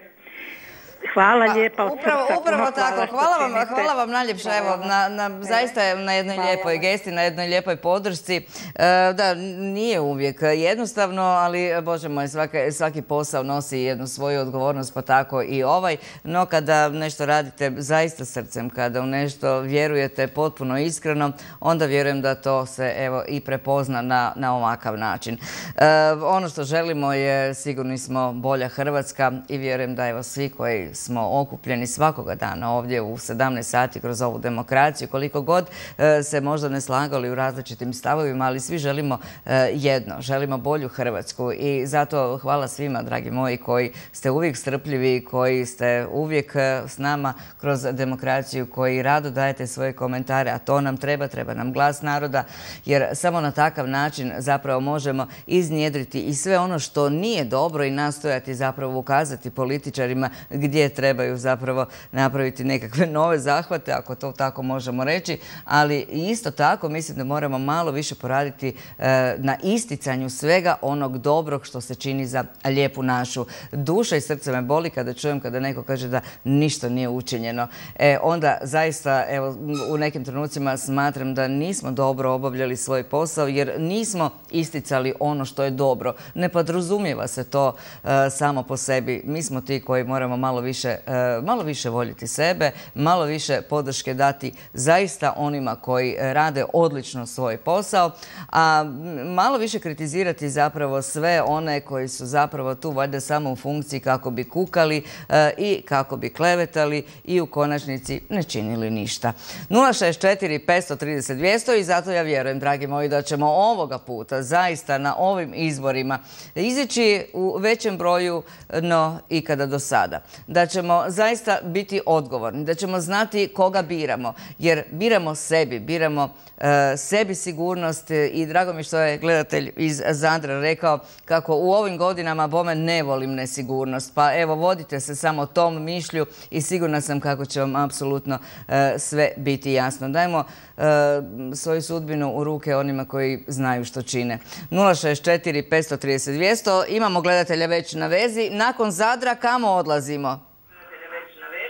Hvala lijepa od upravo, srca. Upravo tako. Hvala vam, hvala vam najljepše. Evo, na, na, zaista na jednoj hvala. lijepoj gesti, na jednoj lijepoj podršci. E, da, nije uvijek jednostavno, ali, Bože moj, svaki, svaki posao nosi jednu svoju odgovornost, pa tako i ovaj. No, kada nešto radite zaista srcem, kada u nešto vjerujete potpuno iskreno, onda vjerujem da to se evo i prepozna na, na ovakav način. E, ono što želimo je, sigurni smo, bolja Hrvatska i vjerujem da evo svi koji smo okupljeni svakoga dana ovdje u sedamnaest sati kroz ovu demokraciju, koliko god se možda ne slagali u različitim stavovima, ali svi želimo jedno, želimo bolju Hrvatsku i zato hvala svima, dragi moji, koji ste uvijek strpljivi, koji ste uvijek s nama kroz demokraciju, koji rado dajete svoje komentare, a to nam treba, treba nam glas naroda, jer samo na takav način zapravo možemo iznjedriti i sve ono što nije dobro i nastojati zapravo ukazati političarima gdje trebaju zapravo napraviti nekakve nove zahvate, ako to tako možemo reći, ali isto tako mislim da moramo malo više poraditi na isticanju svega onog dobrog što se čini za lijepu našu. Duša i srce me boli kada čujem kada neko kaže da ništa nije učinjeno. E, onda zaista evo, u nekim trenucima smatram da nismo dobro obavljali svoj posao jer nismo isticali ono što je dobro. Ne podrazumijeva se to uh, samo po sebi. Mi smo ti koji moramo malo više, uh, malo više voljeti sebe, malo više podrške dati zaista onima koji rade odlično svoj posao, a malo više kritizirati zapravo sve one koji su zapravo tu valjda samo u funkciji kako bi kukali uh, i kako bi klevetali i u konačnici ne činili ništa. nula šest četiri pet tri nula dva nula i zato ja vjerujem, dragi moji, da ćemo ovoga puta zaista na ovim izborima izići u većem broju no ikada do sada. Da ćemo zaista biti odgovorni, da ćemo znati koga biramo, jer biramo sebi, biramo uh, sebi sigurnost i drago mi što je gledatelj iz Zadra rekao kako u ovim godinama bome ne volim nesigurnost. Pa evo, vodite se samo tom mišlju i sigurna sam kako će vam apsolutno uh, sve biti jasno. Dajmo uh, svoju sudbinu u ruke onima koji znaju što čine. nula šest četiri pet tri nula dva nula. Imamo gledatelja već na vezi. Nakon Zadra kamo odlazimo?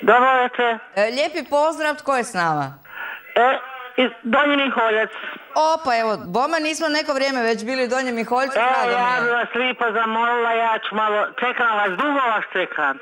Dobro večer. E, lijepi pozdrav, tko je s nama? E, iz Donji Miholjac. Opa, evo, bome nismo neko vrijeme već bili u Donjem Miholjcu. Evo, ja bi vas lijepo zamolila, ja ću malo, čekam vas, dugo vas čekam.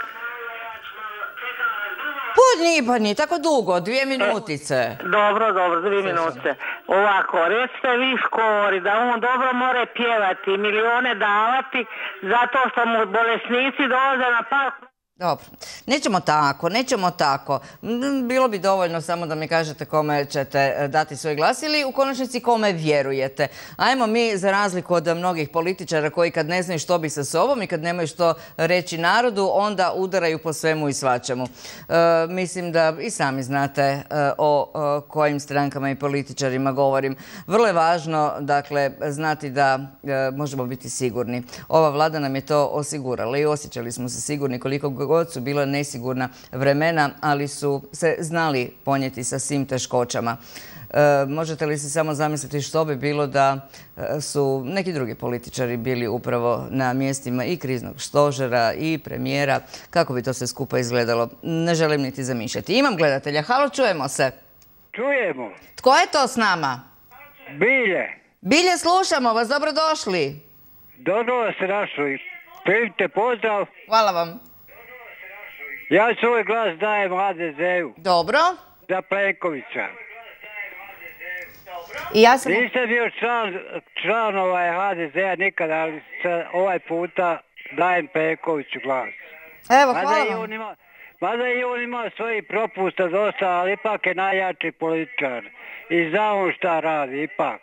Pa nije, pa nije tako dugo, dvije minutice. E, dobro, dobro, dvije minutice. Ovako, recite vi Škori da on dobro more pjevati, milione davati, zato što mu bolesnici dolaze na park. Dobro, nećemo tako, nećemo tako. Bilo bi dovoljno samo da mi kažete kome ćete dati svoj glas ili u konačnici kome vjerujete. Ajmo mi, za razliku od mnogih političara koji kad ne znaju što bi sa sobom i kad nemaju što reći narodu, onda udaraju po svemu i svačemu. E, mislim da i sami znate e, o, o kojim strankama i političarima govorim. Vrlo je važno, dakle, znati da e, možemo biti sigurni. Ova vlada nam je to osigurala i osjećali smo se sigurni koliko god su bila nesigurna vremena, ali su se znali ponijeti sa svim teškoćama. E, možete li se samo zamisliti što bi bilo da su neki drugi političari bili upravo na mjestima i kriznog stožera i premijera? Kako bi to sve skupa izgledalo? Ne želim niti zamišljati. Imam gledatelja. Halo, čujemo se. Čujemo. Tko je to s nama? Bilje. Bilje, slušamo vas. Dobrodošli. Dobro vas našli. Primite pozdrav. Hvala vam. Ja svoj glas dajem ha de zeu. Dobro. Za Plenkovića. I ja sam... Nisam bio član, član ovaj ha de zea nikada, ali ovaj puta dajem Plenkoviću glas. Evo, hvala mada vam. Ima, mada i on ima svojih propusta dosta, ali ipak je najjači političar. I zna on šta radi, ipak.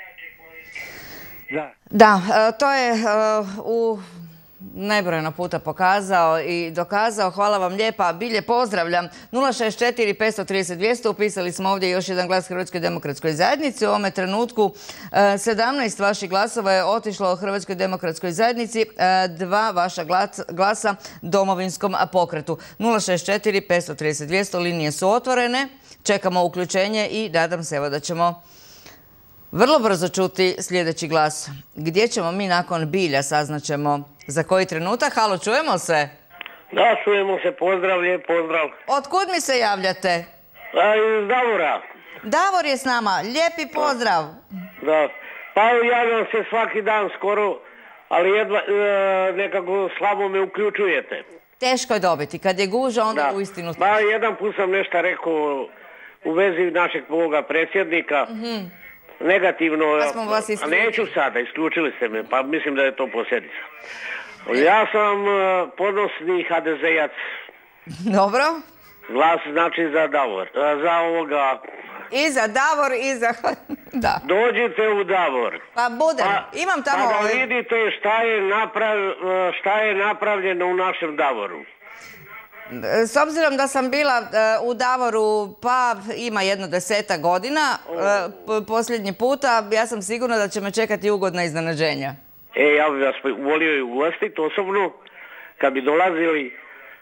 Da. Da, to je uh, u... nebrojeno puta pokazao i dokazao. Hvala vam lijepa. Bilje, pozdravljam. nula šest četiri pet tri nula dvjesto. Upisali smo ovdje još jedan glas Hrvatskoj demokratskoj zajednici. U ovome trenutku sedamnaest vaših glasova je otišlo Hrvatskoj demokratskoj zajednici, dva vaša glasa Domovinskom pokretu. nula šest četiri pet tri nula dvjesto. Linije su otvorene. Čekamo uključenje i nadam se evo da ćemo vrlo brzo čuti sljedeći glas. Gdje ćemo mi nakon Bilja, saznaćemo za koji trenutak. Halo, čujemo se? Da, čujemo se. Pozdrav, lijep pozdrav. Otkud mi se javljate? A, iz Davora. Davor je s nama. Lijepi pozdrav. Da. Pa javljam se svaki dan skoro, ali jedva, e, nekako slabo me uključujete. Teško je dobiti. Kad je guža, onda da. Uistinu... Pa jedan put sam nešto rekao u vezi našeg ovoga predsjednika. Mm-hmm. Negativno, a neću sada, isključili ste me, pa mislim da je to posljedica. Ja sam ponosni ha de zejac. Dobro. Glas znači za Davor, za ovoga... I za Davor, i za... Da. Dođite u Davor. Pa budem, pa, imam tamo... Pa da vidite šta je, naprav, šta je napravljeno u našem Davoru. S obzirom da sam bila u Davoru, pa ima jedno deseta godina, posljednji puta, ja sam sigurna da će me čekati ugodna iznenađenja. E, ja bih vas volio i ugostiti osobno, kad bi dolazili,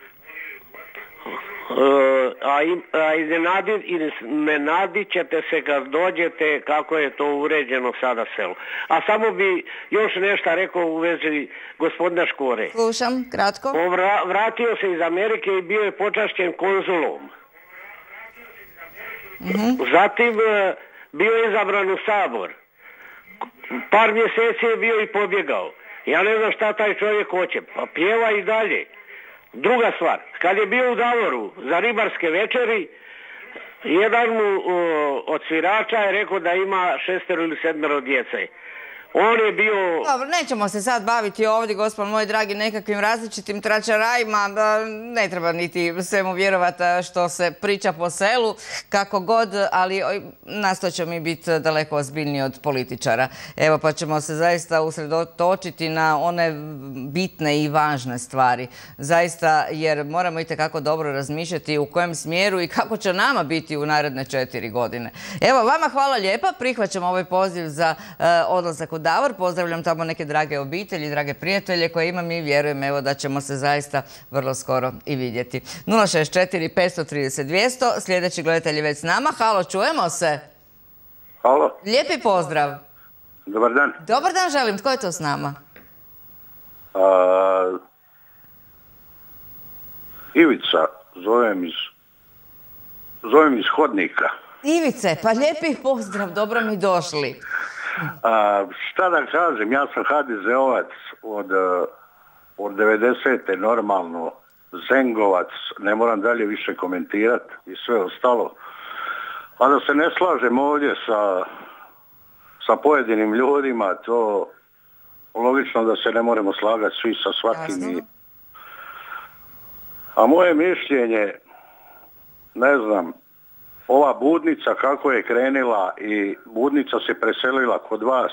a iznenadit ćete se kad dođete kako je to uređeno sada selo. A samo bi još nešto rekao u vezi gospodina Škore. Slušam, kratko. On vra, vratio se iz Amerike i bio je počašćen konzulom. Mm-hmm. Zatim bio je izabran u Sabor. Par mjeseci je bio i pobjegao. Ja ne znam šta taj čovjek hoće. Pa pjeva i dalje. Druga stvar, kad je bio u Davoru za ribarske večeri, jedan mu o, od svirača je rekao da ima šestero ili sedmero djece. On je bio... Dobro, nećemo se sad baviti ovdje, gospod moj dragi, nekakvim različitim tračarajima. Ne treba niti svemu vjerovati što se priča po selu, kako god, ali nastojat ćemo mi biti daleko ozbiljniji od političara. Evo, pa ćemo se zaista usredotočiti na one bitne i važne stvari. Zaista, jer moramo itekako dobro razmišljati u kojem smjeru i kako će nama biti u naredne četiri godine. Evo, vama hvala lijepa. Prihvaćamo ovaj poziv za uh, odlazak u Davor. Pozdravljam tamo neke drage obitelji, drage prijatelje koje imam i vjerujem evo da ćemo se zaista vrlo skoro i vidjeti. nula šest četiri pet tri nula dvjesto. Sljedeći gledatelj je već s nama. Halo, čujemo se? Halo. Lijepi pozdrav. Dobar dan. Dobar dan želim. Tko je to s nama? A, Ivica, zovem iz, zovem iz hodnika. Ivice, pa lijepi pozdrav, dobro mi došli. A, šta da kažem, ja sam ha de zeovac od, od devedesete normalno, Zengovac, ne moram dalje više komentirati i sve ostalo. A da se ne slažem ovdje sa, sa pojedinim ljudima, to logično da se ne moramo slagati svi sa svakim. A moje mišljenje, ne znam, ova budnica kako je krenila i budnica se preselila kod vas,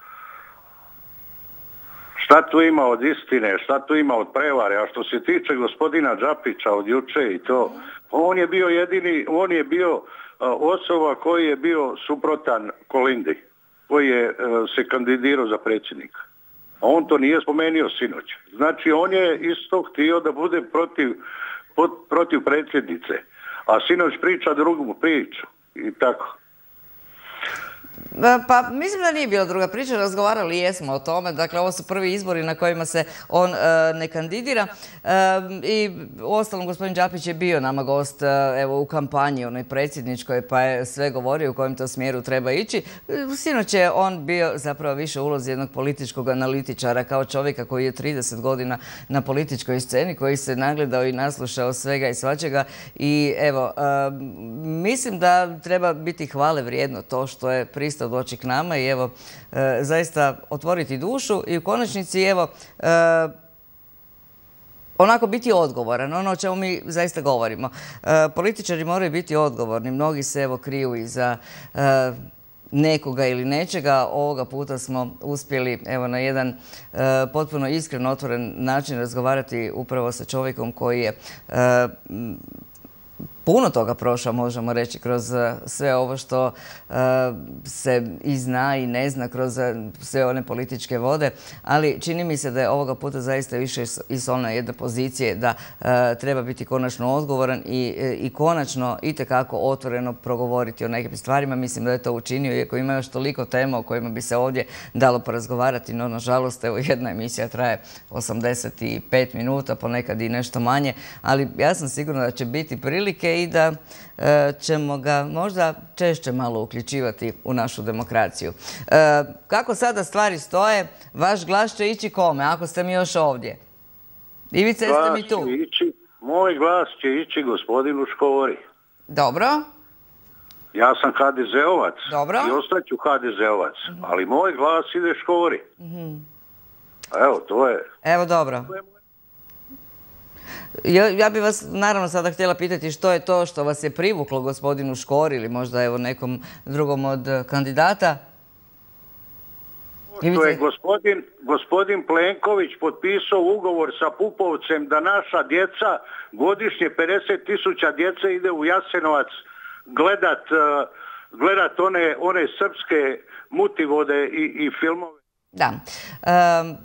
šta tu ima od istine, šta tu ima od prevare, a što se tiče gospodina Đapića od juče i to, on je bio jedini, on je bio osoba koji je bio suprotan Kolindi, koji je se kandidirao za predsjednika. A on to nije spomenuo sinoć. Znači on je isto htio da bude protiv, protiv predsjednice, a sinoć priča drugu priču i tako. Pa mislim da nije bila druga priča, razgovarali jesmo o tome, dakle ovo su prvi izbori na kojima se on ne kandidira i uostalom gospodin Đapić je bio nama gost evo u kampanji onoj predsjedničkoj pa je sve govorio u kojem to smjeru treba ići. Sinoć je on bio zapravo više u ulozi jednog političkog analitičara kao čovjeka koji je trideset godina na političkoj sceni, koji se nagledao i naslušao svega i svačega i evo mislim da treba biti hvale vrijedno to što je pristao doći k nama i evo e, zaista otvoriti dušu i u konačnici evo e, onako biti odgovoran, ono o čemu mi zaista govorimo. E, političari moraju biti odgovorni, mnogi se evo kriju iza e, nekoga ili nečega. Ovoga puta smo uspjeli evo na jedan e, potpuno iskren, otvoren način razgovarati upravo sa čovjekom koji je e, puno toga prošao, možemo reći, kroz sve ovo što uh, se i zna i ne zna, kroz sve one političke vode, ali čini mi se da je ovoga puta zaista više i s one jedne pozicije da uh, treba biti konačno odgovoran i, i konačno itekako otvoreno progovoriti o nekim stvarima. Mislim da je to učinio, iako ima još toliko tema o kojima bi se ovdje dalo porazgovarati, no nažalost evo jedna emisija traje osamdeset pet minuta, ponekad i nešto manje, ali ja sam sigurna da će biti prilike i da e, ćemo ga možda češće malo uključivati u našu demokraciju. E, kako sada stvari stoje, vaš glas će ići kome, ako ste mi još ovdje? Ivice, jeste mi tu? Ići, moj glas će ići gospodinu Škori. Dobro. Ja sam ha de zeovac. Dobro. I ostaću ha de zeovac, mm-hmm. ali moj glas ide Škori. Mm-hmm. Evo, to je... Evo, dobro. Ja, ja bih vas naravno sada htjela pitati što je to što vas je privuklo gospodinu Škori ili možda evo nekom drugom od kandidata? Što je gospodin, gospodin Plenković potpisao ugovor sa Pupovcem da naša djeca, godišnje pedeset tisuća djece ide u Jasenovac gledat, uh, gledat one, one srpske mutivode i, i filmove. Da. Um,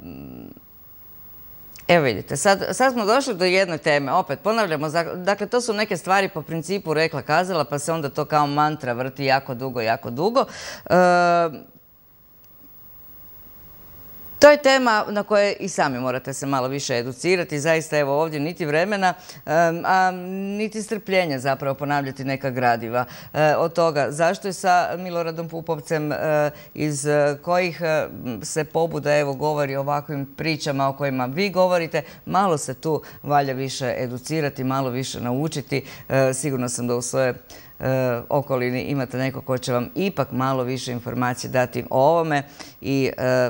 Evo vidite, sad, sad smo došli do jedne teme, opet ponavljamo, dakle to su neke stvari po principu rekla kazala pa se onda to kao mantra vrti jako dugo, jako dugo. E, To je tema na koje i sami morate se malo više educirati. Zaista evo ovdje niti vremena, a niti strpljenja zapravo ponavljati neka gradiva. Od toga zašto je sa Miloradom Pupovcem, iz kojih se pobuda evo govori o ovakvim pričama o kojima vi govorite, malo se tu valja više educirati, malo više naučiti. Sigurno sam da u svoje okolini imate neko ko će vam ipak malo više informacije dati o ovome i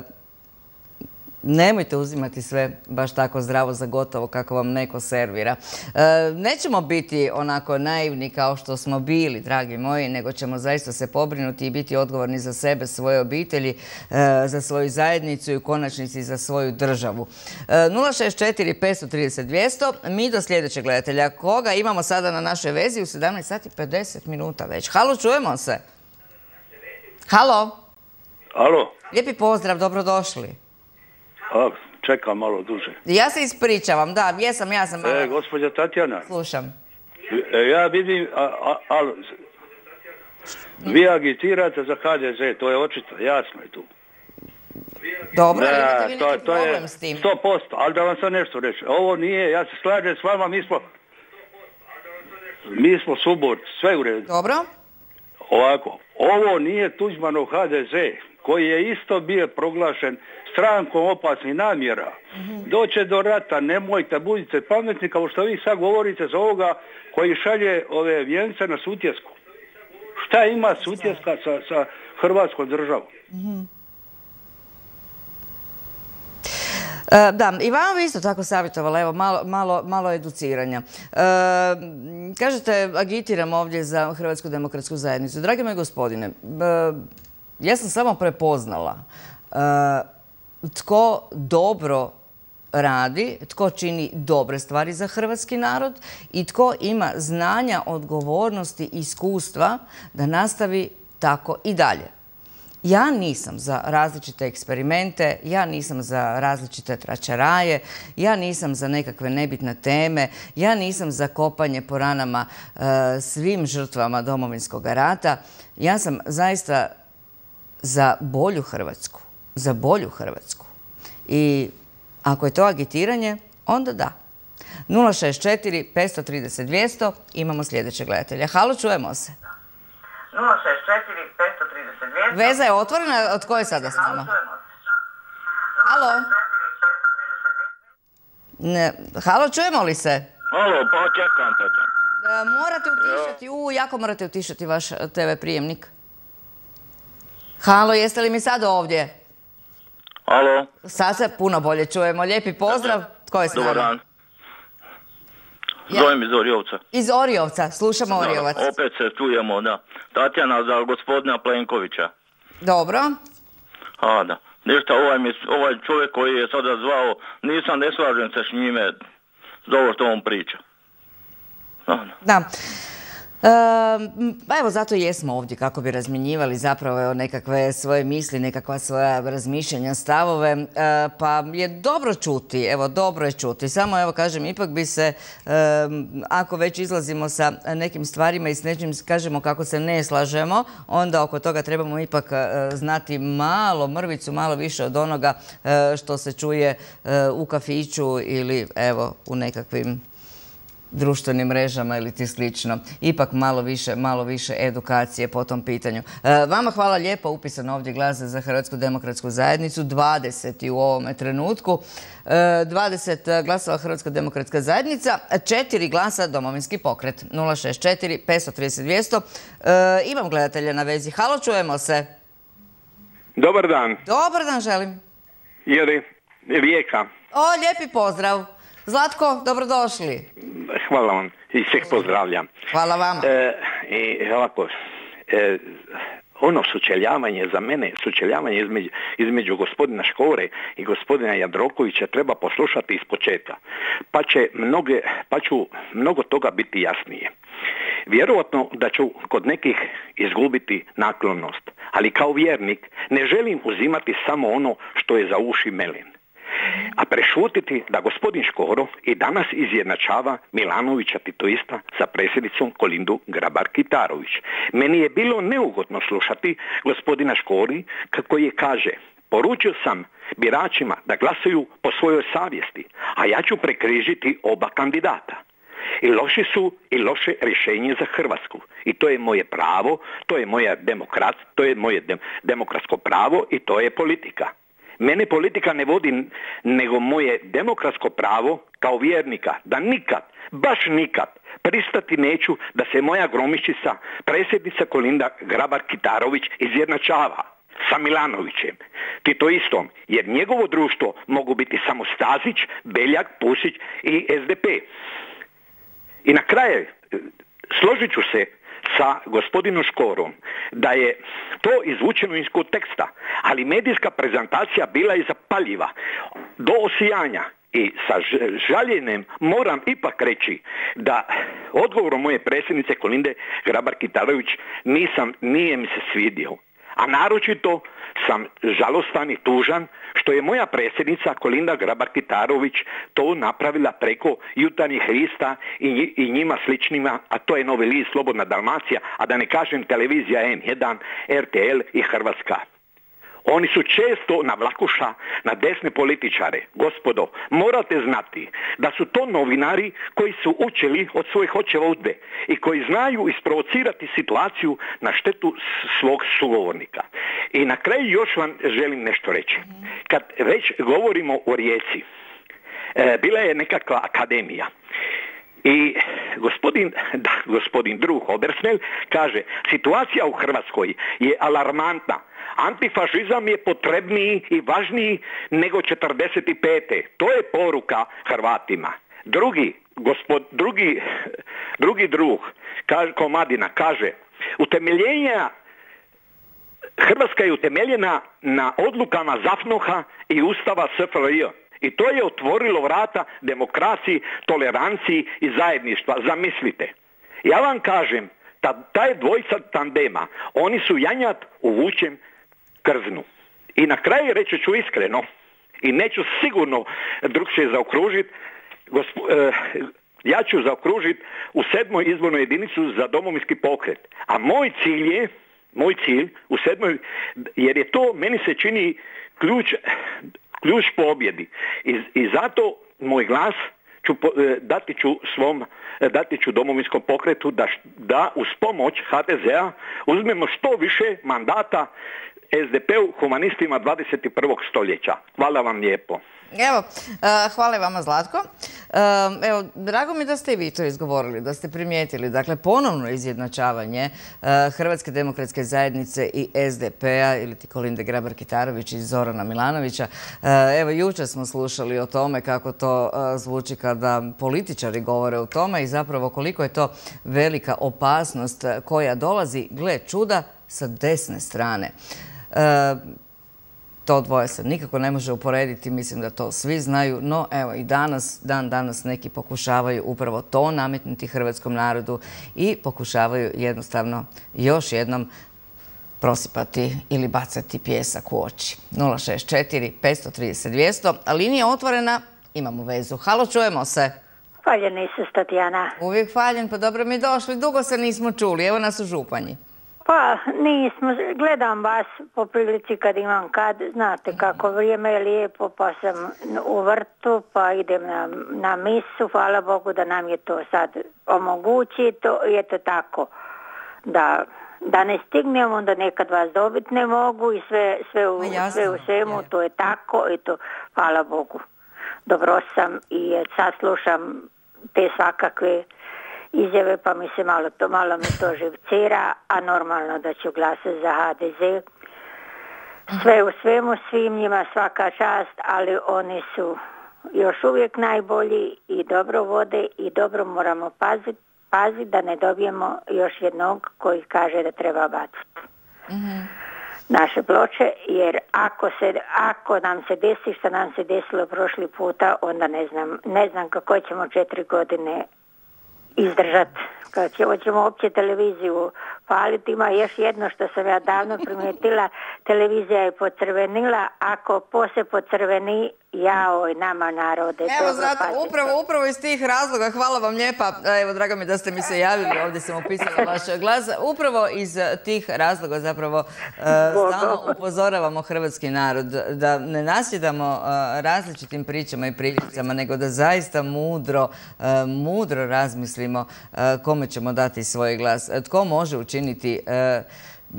nemojte uzimati sve baš tako zdravo za gotovo kako vam neko servira. E, nećemo biti onako naivni kao što smo bili, dragi moji, nego ćemo zaista se pobrinuti i biti odgovorni za sebe, svoje obitelji, e, za svoju zajednicu i u konačnici za svoju državu. E, nula šest četiri pet tri nula dvjesto. Mi do sljedećeg gledatelja. Koga imamo sada na našoj vezi u sedamnaest sati pedeset minuta već. Halo, čujemo se. Halo. Halo. Lijepi pozdrav, dobrodošli. A, čekam malo duže. Ja se ispričavam, da, jesam, ja sam... E, gospođa Tatjana. Slušam. E, ja vidim, a, a, a, vi agitirate za ha de ze, to je očito, jasno je tu. Dobro, ali imate vi neki problem s tim? sto posto, ali da vam sad nešto reći. Ovo nije, ja se slažem s vama, mi smo... Mi smo suborci, sve u redu. Dobro. Ovako, ovo nije Tuđmanov H D Z, koji je isto bio proglašen strankom opasnih namjera. Mm-hmm. Doće do rata, nemojte, budite pametni, kao što vi sad govorite za ovoga koji šalje ove vijence na Sutjesku. Šta ima Sutjeska sa, sa Hrvatskom državom? Mm-hmm. E, da, i vama bi isto tako savjetovala, evo, malo, malo, malo educiranja. E, kažete, agitiram ovdje za Hrvatsku demokratsku zajednicu. Dragi moj gospodine, e, ja sam samo prepoznala e, tko dobro radi, tko čini dobre stvari za hrvatski narod i tko ima znanja, odgovornosti, iskustva da nastavi tako i dalje. Ja nisam za različite eksperimente, ja nisam za različite tračaraje, ja nisam za nekakve nebitne teme, ja nisam za kopanje po ranama e, svim žrtvama Domovinskog rata. Ja sam zaista za bolju Hrvatsku, za bolju Hrvatsku. I ako je to agitiranje, onda da. nula šest četiri petsto trideset dvjesto, imamo sljedećeg gledatelja. Halo, čujemo se. nula šest četiri petsto trideset dvjesto. Veza je otvorena, od koje je sada s nama? Halo? Ne, halo, čujemo li se? Halo, pa čekam te. Morate utišati, u, jako morate utišati vaš te ve prijemnik. Halo, jeste li mi sad ovdje? Halo? Sad se puno bolje čujemo. Lijepi pozdrav. Tko je s nama? Dobar dan. Zovem iz Orijovca. Iz Orijovca, slušamo Orijovac. Da, opet se čujemo, da. Tatjana za gospodina Plenkovića. Dobro. A, da. Ništa, ovaj, mi, ovaj čovjek koji je sada zvao, nisam, ne slažem se s njime za ovo što on priča. Da. Da. E, pa evo, zato jesmo ovdje kako bi razmjenjivali zapravo nekakve svoje misli, nekakva svoja razmišljanja, stavove, e, pa je dobro čuti, evo, dobro je čuti. Samo, evo, kažem, ipak bi se, e, ako već izlazimo sa nekim stvarima i s nečim kažemo kako se ne slažemo, onda oko toga trebamo ipak e, znati malo, mrvicu, malo više od onoga e, što se čuje e, u kafiću ili, evo, u nekakvim društvenim mrežama ili ti slično. Ipak malo više, malo više edukacije po tom pitanju. E, vama hvala lijepo, upisan ovdje glas za Hrvatsku demokratsku zajednicu, dvadeset u ovome trenutku. E, dvadeset glasova Hrvatska demokratska zajednica, četiri glasa Domovinski pokret. nula šest četiri petsto trideset dvjesto. E, imam gledatelja na vezi. Halo, čujemo se. Dobar dan. Dobar dan, želim. Jeri, Rijeka. O, lijepi pozdrav. Zlatko, dobrodošli. Hvala vam i svih pozdravljam. Hvala vama. E, i ovako, e, ono sučeljavanje za mene, sučeljavanje između, između gospodina Škore i gospodina Jandrokovića treba poslušati iz početka. Pa će mnoge, pa ću mnogo toga biti jasnije. Vjerojatno da ću kod nekih izgubiti naklonost, ali kao vjernik ne želim uzimati samo ono što je za uši melin. A prešutiti da gospodin Škoro i danas izjednačava Milanovića Titoista sa predsjednicom Kolindu Grabar-Kitarović. Meni je bilo neugodno slušati gospodina Škori kako je kaže: poručio sam biračima da glasuju po svojoj savjesti, a ja ću prekrižiti oba kandidata. I loši su i loše rješenje za Hrvatsku. I to je moje pravo, to je moja demokrat, to je moje dem, demokratsko pravo i to je politika. Mene politika ne vodi, nego moje demokratsko pravo kao vjernika da nikad, baš nikad, pristati neću da se moja gromišica, predsjednica Kolinda Grabar-Kitarović, izjednačava sa Milanovićem, Titoistom, jer njegovo društvo mogu biti samo Stazić, Beljak, Pusić i es de pe. I na kraju, složit ću se sa gospodinom Škorom da je to izvučeno iz konteksta, ali medijska prezentacija bila je zapaljiva do osijanja. I sa žaljenjem moram ipak reći da odgovorom moje predsjednice Kolinde Grabar-Kitarović nisam, nije mi se svidio. A naročito sam žalostan i tužan što je moja predsjednica Kolinda Grabar-Kitarović to napravila preko Jutarnjih lista i, i njima sličnima, a to je Novi list, Slobodna Dalmacija, a da ne kažem televizija en jedan, er te el i Hrvatska. Oni su često navlakuša na desne političare. Gospodo, morate znati da su to novinari koji su učili od svojih očeva udbe i koji znaju isprovocirati situaciju na štetu svog sugovornika. I na kraju još vam želim nešto reći. Kad već govorimo o Rijeci, e, bila je nekakva akademija. I gospodin, da, gospodin Drug Obersnel kaže, situacija u Hrvatskoj je alarmantna. Antifašizam je potrebniji i važniji nego četrdeset pete. To je poruka Hrvatima. Drugi, gospod, drugi, drugi drug kaže, Komadina kaže, utemeljenja Hrvatska je utemeljena na odlukama Zafnoha i Ustava S F R J. I to je otvorilo vrata demokraciji, toleranciji i zajedništva. Zamislite. Ja vam kažem, ta, taj dvojica tandema, oni su janjat u vučem krznu. I na kraju reći ću iskreno, i neću sigurno drugčije zaokružiti, gospo, eh, ja ću zaokružiti u sedmoj izbornoj jedinicu za Domovinski pokret. A moj cilj je, moj cilj u sedmoj, jer je to, meni se čini ključ, ključ pobjedi. I, i zato moj glas ću, dati ću svom, dati ću Domovinskom pokretu da, da uz pomoć H D Z-a uzmemo što više mandata S D P-u, humanistima dvadeset prvog stoljeća. Hvala vam lijepo. Evo, hvala vama Zlatko. Evo, drago mi da ste i vi to izgovorili, da ste primijetili. Dakle, ponovno izjednačavanje Hrvatske demokratske zajednice i S D P-a ili ti Kolinde Grabar-Kitarović i Zorana Milanovića. Evo, jučer smo slušali o tome kako to zvuči kada političari govore o tome i zapravo koliko je to velika opasnost koja dolazi, gle čuda, sa desne strane. To dvoje se nikako ne može uporediti, mislim da to svi znaju, no evo i danas, dan danas neki pokušavaju upravo to nametnuti hrvatskom narodu i pokušavaju jednostavno još jednom prosipati ili bacati pijesak u oči. nula šest četiri pet tri nula dvjesto, a linija otvorena, imamo vezu. Halo, čujemo se. Hvaljeni se, Tatjana. Uvijek hvaljen, pa dobro mi došli, dugo se nismo čuli, evo nas u Županji. Pa nismo, gledam vas po prilici kad imam kad, znate kako vrijeme je lijepo, pa sam u vrtu, pa idem na, na misu, hvala Bogu da nam je to sad omogući, to je to tako, da, da ne stignem, onda nekad vas dobiti ne mogu i sve, sve, u, sve u svemu, to je tako, eto, hvala Bogu, dobro sam i sad slušam te svakakve izjave, pa mi se malo to, malo mi to živcira, a normalno da ću glasati za H D Z. Sve u svemu, svim njima svaka čast, ali oni su još uvijek najbolji i dobro vode i dobro moramo paziti pazi da ne dobijemo još jednog koji kaže da treba baciti mm-hmm. naše ploče, jer ako, se, ako nam se desi što nam se desilo prošli puta, onda ne znam, ne znam kako ćemo četiri godine izdržati. Kad ćemo, ćemo opće televiziju paliti. Ima još jedno što sam ja davno primijetila, televizija je pocrvenila, ako poslije pocrveni, jaoj, nama narode. Evo, zato, upravo, upravo iz tih razloga, hvala vam lijepa, evo, drago mi da ste mi se javili, ovdje sam upisala vaš glas, upravo iz tih razloga zapravo uh, stalno upozoravamo hrvatski narod da ne nasjedamo uh, različitim pričama i prilikama, nego da zaista mudro, uh, mudro razmislimo uh, kome ćemo dati svoj glas, tko može učiniti uh,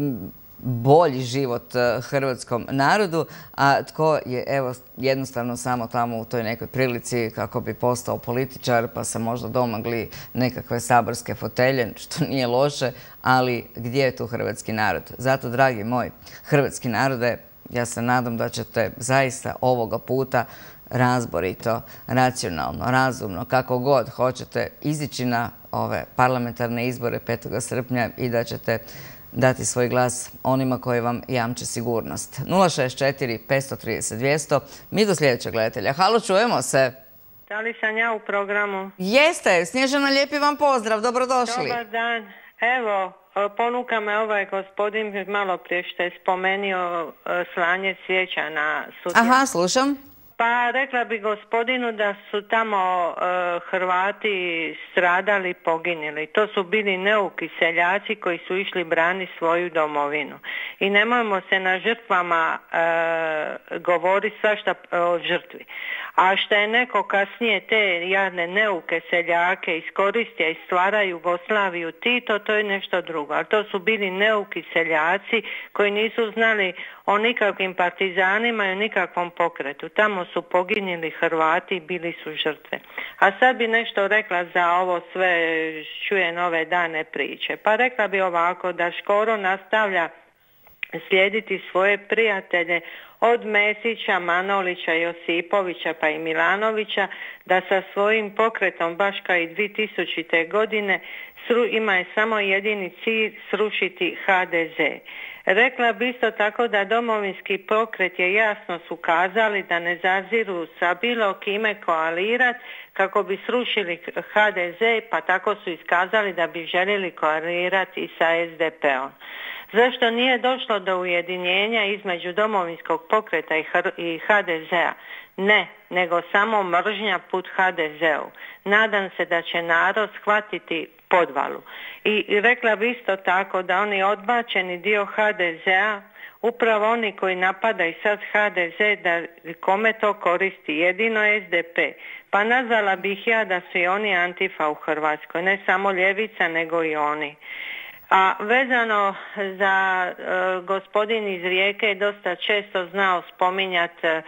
bolji život hrvatskom narodu, a tko je evo jednostavno samo tamo u toj nekoj prilici kako bi postao političar pa se možda domagli nekakve saborske fotelje, što nije loše, ali gdje je tu hrvatski narod? Zato, dragi moj hrvatski narode, ja se nadam da ćete zaista ovoga puta razborito, racionalno, razumno, kako god hoćete izići na ove parlamentarne izbore petog srpnja i da ćete dati svoj glas onima koji vam jamče sigurnost. nula šest četiri pet tri nula dvjesto. Mi do sljedećeg gledatelja. Halo, čujemo se. Da li sam ja u programu? Jeste, Snježana, lijepi vam pozdrav, dobrodošli. Dobar dan. Evo, ponuka me ovaj gospodin malo prije što je spomenio slanje cvijeća na sudje. Aha, slušam. Pa rekla bi gospodinu da su tamo e, Hrvati stradali, poginili. To su bili neuki seljaci koji su išli brani svoju domovinu. I nemojmo se na žrtvama e, govoriti svašta o žrtvi. A što je neko kasnije te jadne neuke seljake iskoristio i stvara Jugoslaviju Tito, to je nešto drugo. Ali to su bili neuki seljaci koji nisu znali o nikakvim partizanima i o nikakvom pokretu. Tamo su poginjili Hrvati i bili su žrtve. A sad bi nešto rekla za ovo sve, čujem ove dane priče. Pa rekla bi ovako, da Škoro nastavlja slijediti svoje prijatelje od Mesića, Manolića, Josipovića pa i Milanovića, da sa svojim pokretom baš kao i dvije tisućite. godine sru, ima je samo jedini cilj srušiti ha de ze. Rekla bi isto tako da Domovinski pokret je jasno su kazali da ne zaziru sa bilo kime koalirati kako bi srušili ha de ze, pa tako su iskazali da bi željeli koalirati i sa es de pe-om. Zašto nije došlo do ujedinjenja između Domovinskog pokreta i ha de ze-a? Ne, nego samo mržnja put ha de ze-u. Nadam se da će narod shvatiti podvalu. I rekla bi isto tako da oni odbačeni dio ha de ze-a, upravo oni koji napadaju sad ha de ze, da kome to koristi, jedino es de pe. Pa nazvala bih ja da su i oni Antifa u Hrvatskoj, ne samo ljevica nego i oni. A vezano za e, gospodin iz Rijeke je dosta često znao spominjati e,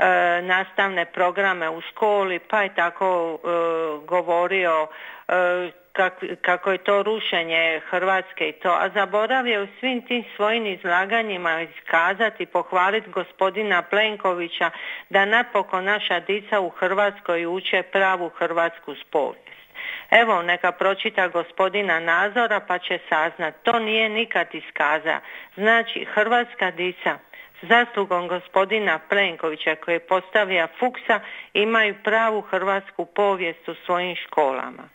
nastavne programe u školi, pa je tako e, govorio e, kak, kako je to rušenje Hrvatske i to, a zaboravio u svim tim svojim izlaganjima iskazati i pohvaliti gospodina Plenkovića da napokon naša dica u Hrvatskoj uče pravu hrvatsku povijest. Evo, neka pročita gospodina Nazora pa će saznat. To nije nikad iskaza. Znači, hrvatska dica zaslugom gospodina Plenkovića koji postavlja Fuksa imaju pravu hrvatsku povijest u svojim školama.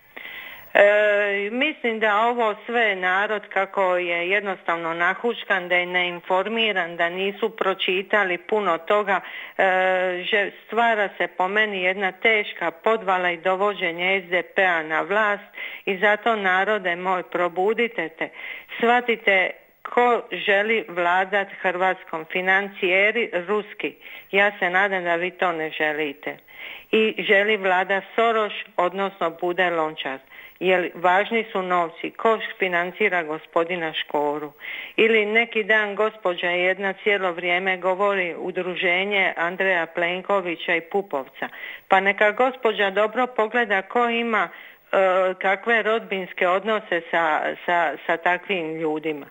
E, mislim da ovo sve narod kako je jednostavno nahuškan, da je neinformiran, da nisu pročitali puno toga, e, že stvara se po meni jedna teška podvala i dovođenje es de pe-a na vlast i zato narode moj probudite te, shvatite ko želi vladat Hrvatskom, financijeri ruski, ja se nadam da vi to ne želite, i želi vlada Soroš, odnosno bude Lončar. Jer važni su novci, ko financira gospodina Škoru. Ili neki dan gospođa jedna cijelo vrijeme govori udruženje Andreja Plenkovića i Pupovca. Pa neka gospođa dobro pogleda ko ima e, kakve rodbinske odnose sa, sa, sa takvim ljudima.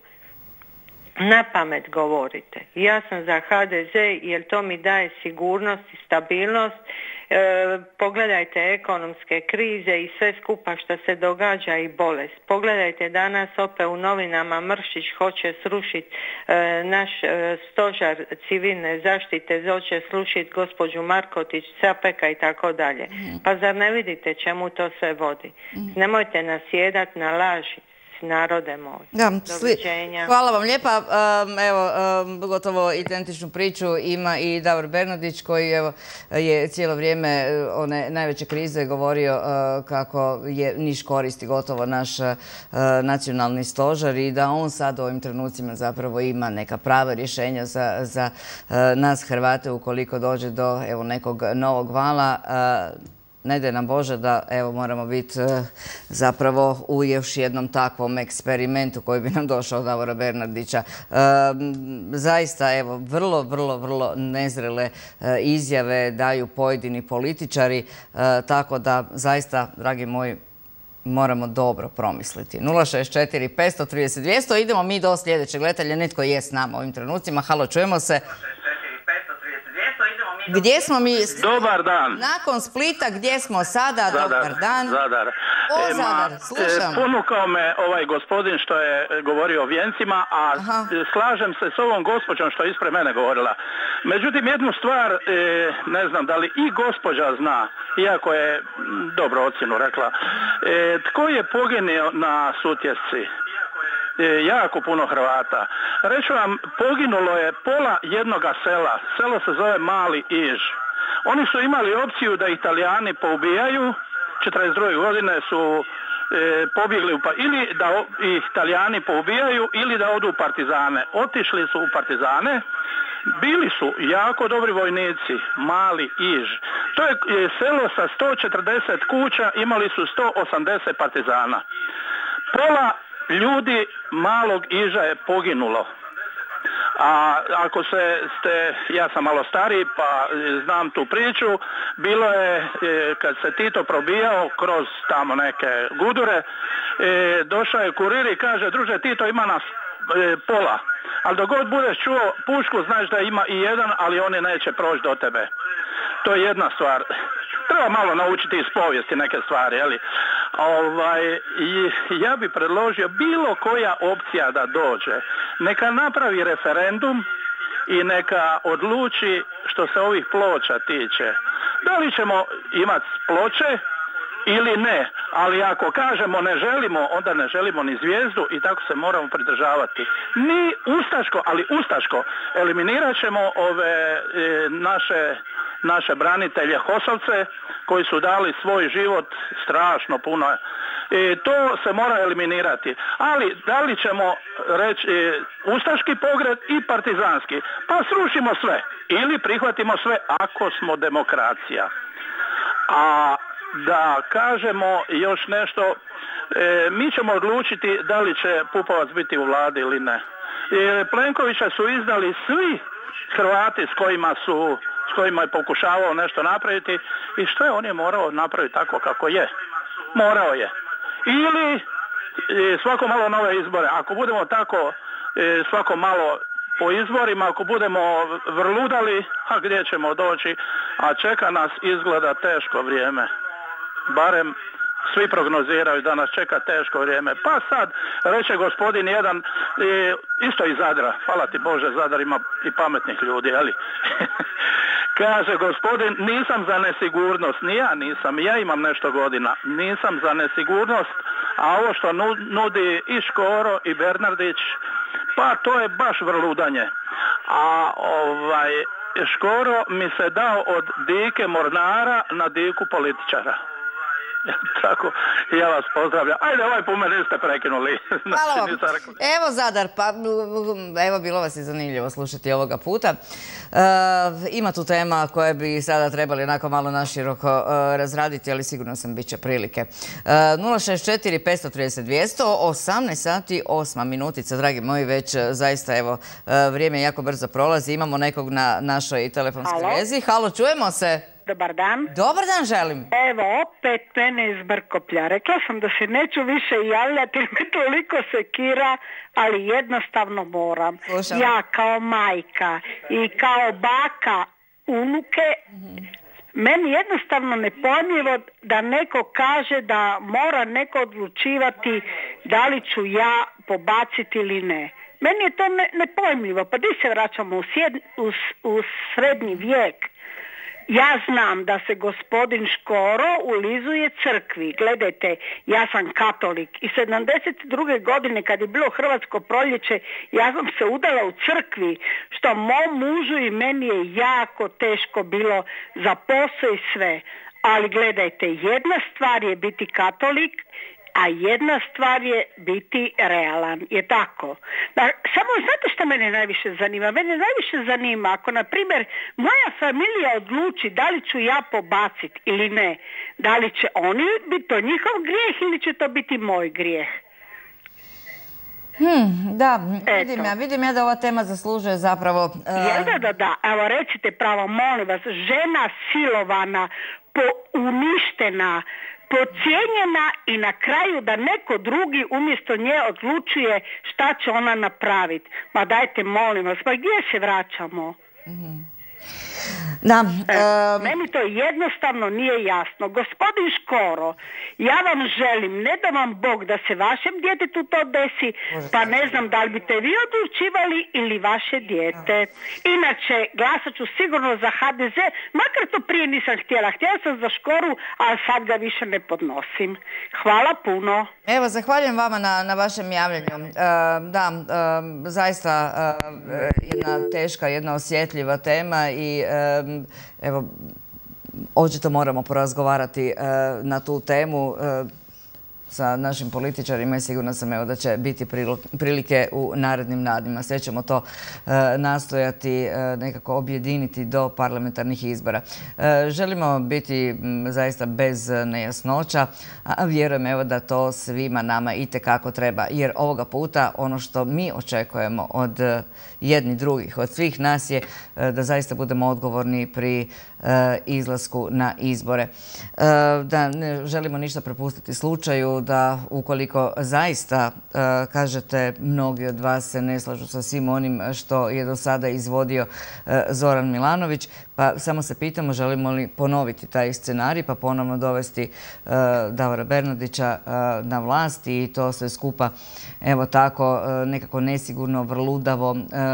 Na pamet govorite. Ja sam za ha de ze jer to mi daje sigurnost i stabilnost. E, pogledajte ekonomske krize i sve skupa što se događa i bolest. Pogledajte danas opet u novinama Mršić hoće srušiti e, naš e, stožar civilne zaštite, hoće srušiti gospođu Markotić, Capeka i tako dalje. Pa zar ne vidite čemu to sve vodi? Nemojte nasjedati na laži. Narode moj. Da, hvala vam lijepa. Um, evo, um, gotovo identičnu priču ima i Davor Bernardić koji evo, je cijelo vrijeme one najveće krize govorio uh, kako je Niš koristi gotovo naš uh, nacionalni stožar i da on sad u ovim trenucima zapravo ima neka prava rješenja za, za uh, nas Hrvate ukoliko dođe do evo, nekog novog vala. Uh, Ne daj nam Bože da evo moramo biti uh, zapravo u još jednom takvom eksperimentu koji bi nam došao od Davora Bernardića. Uh, zaista evo vrlo, vrlo, vrlo nezrele uh, izjave daju pojedini političari, uh, tako da zaista, dragi moji, moramo dobro promisliti. nula šest četiri petsto trideset dvjesto. Idemo mi do sljedećeg gledatelja. Netko je s nama u ovim trenucima. Halo, čujemo se. Gdje smo mi? Dobar dan. Nakon Splita, gdje smo sada? Zadar, Dobar dan. Zadar. O, e, Zadar, slušam. E, ponukao me ovaj gospodin što je govorio o vijencima, a Aha. slažem se s ovom gospođom što je ispred mene govorila. Međutim, jednu stvar, e, ne znam da li i gospođa zna, iako je dobro ocjenu rekla, e, tko je poginio na Sutjesci? Jako puno Hrvata. Reću vam, poginulo je pola jednoga sela. Selo se zove Mali Iž. Oni su imali opciju da Italijani poubijaju, četrdeset druge godine su e, pobjegli u, pa, ili da o, Italijani poubijaju ili da odu u partizane. Otišli su u partizane, bili su jako dobri vojnici, Mali Iž. To je e, selo sa sto četrdeset kuća, imali su sto osamdeset partizana. Pola ljudi Malog Iža je poginulo. A ako se ste, ja sam malo stariji pa znam tu priču, bilo je kad se Tito probijao kroz tamo neke gudure, došao je kurir i kaže, druže Tito, ima nas pola, ali dok god budeš čuo pušku znaš da ima i jedan, ali oni neće proći do tebe. To je jedna stvar. Treba malo naučiti iz povijesti neke stvari, ali ovaj, ja bi predložio bilo koja opcija da dođe. Neka napravi referendum i neka odluči što se ovih ploča tiče. Da li ćemo imati ploče ili ne, ali ako kažemo ne želimo, onda ne želimo ni zvijezdu i tako se moramo pridržavati. Ni ustaško, ali ustaško eliminirat ćemo ove e, naše naše branitelje Hosovce koji su dali svoj život strašno puno. E, to se mora eliminirati. Ali da li ćemo reći e, ustaški pogred i partizanski? Pa srušimo sve ili prihvatimo sve ako smo demokracija. A da kažemo još nešto, e, mi ćemo odlučiti da li će Pupovac biti u vladi ili ne. E, Plenkovića su izdali svi Hrvati s kojima su s kojima je pokušavao nešto napraviti i što je on je morao napraviti tako kako je. Morao je. Ili e, svako malo nove izbore. Ako budemo tako e, svako malo po izborima, ako budemo vrludali, a gdje ćemo doći? A čeka nas izgleda teško vrijeme. Barem svi prognoziraju da nas čeka teško vrijeme. Pa sad, reče gospodin jedan, e, isto iz Zadra, hvala ti Bože, Zadar ima i pametnih ljudi, ali kaže gospodin, nisam za nesigurnost, ni ja nisam, ja imam nešto godina, nisam za nesigurnost, a ovo što nudi i Škoro i Bernardić, pa to je baš vrludanje. A ovaj Škoro mi se dao od dike mornara na diku političara. Tako, ja vas pozdravljam. Ajde, ovaj po mene niste prekinuli. Hvala vam. Evo Zadar, pa evo bilo vas i zanimljivo slušati ovoga puta. Ima tu tema koje bi sada trebali onako malo naširoko razraditi, ali sigurno sam bit će prilike. nula šest četiri pet tri nula dvjesto, osamnaest sati, osma minutica, dragi moji, već zaista evo vrijeme jako brzo prolazi. Imamo nekog na našoj telefonskoj vezi. Halo, čujemo se? Dobar dan. Dobar dan želim. Evo, opet mene iz Brkoplja. Rekla sam da se neću više javljati jer me toliko sekira, ali jednostavno moram. Slušam. Ja kao majka i kao baka unuke, mm-hmm. meni jednostavno nepojmljivo da neko kaže da mora neko odlučivati da li ću ja pobaciti ili ne. Meni je to ne, nepojmljivo. Pa di se vraćamo u, sjed, u, u srednji vijek? Ja znam da se gospodin Škoro ulizuje crkvi. Gledajte, ja sam katolik i sedamdeset druge godine kad je bilo Hrvatsko proljeće, ja sam se udala u crkvi, što mom mužu i meni je jako teško bilo za posao i sve. Ali gledajte, jedna stvar je biti katolik, a jedna stvar je biti realan. Je tako? Da, samo znate što mene najviše zanima? Mene najviše zanima ako, na primjer, moja familija odluči da li ću ja pobaciti ili ne. Da li će oni biti to njihov grijeh ili će to biti moj grijeh? Hmm, da, vidim ja, vidim ja da ova tema zaslužuje zapravo... Uh... Jel da, da, da. Evo recite pravo, molim vas, žena silovana, po, uništena, podcijenjena i na kraju da neko drugi umjesto nje odlučuje šta će ona napraviti. Ma dajte, molim vas, pa gdje se vraćamo? Mm-hmm. Da, e, meni to jednostavno nije jasno. Gospodin Škoro, ja vam želim, ne da vam Bog da se vašem djetetu to desi, pa ne znam da li biste vi odlučivali ili vaše dijete. Inače, glasat ću sigurno za ha de ze, makar to prije nisam htjela. Htjela sam za Škoru, a sad ga više ne podnosim. Hvala puno. Evo, zahvaljujem vama na, na vašem javljanju. E, da, e, zaista e, jedna teška, jedna osjetljiva tema i e, evo, očito moramo porazgovarati na tu temu sa našim političarima i sigurna sam evo da će biti prilike u narednim danima. Sve ćemo to nastojati nekako objediniti do parlamentarnih izbora. Želimo biti zaista bez nejasnoća, a vjerujem evo da to svima nama itekako treba, jer ovoga puta ono što mi očekujemo od jedni drugih, od svih nas je da zaista budemo odgovorni pri izlasku na izbore. Da ne želimo ništa prepustiti slučaju, da ukoliko zaista kažete mnogi od vas se ne slažu sa svim onim što je do sada izvodio Zoran Milanović, pa samo se pitamo želimo li ponoviti taj scenarij pa ponovno dovesti Davora Bernardića na vlast i to sve skupa evo tako nekako nesigurno, vrludavo,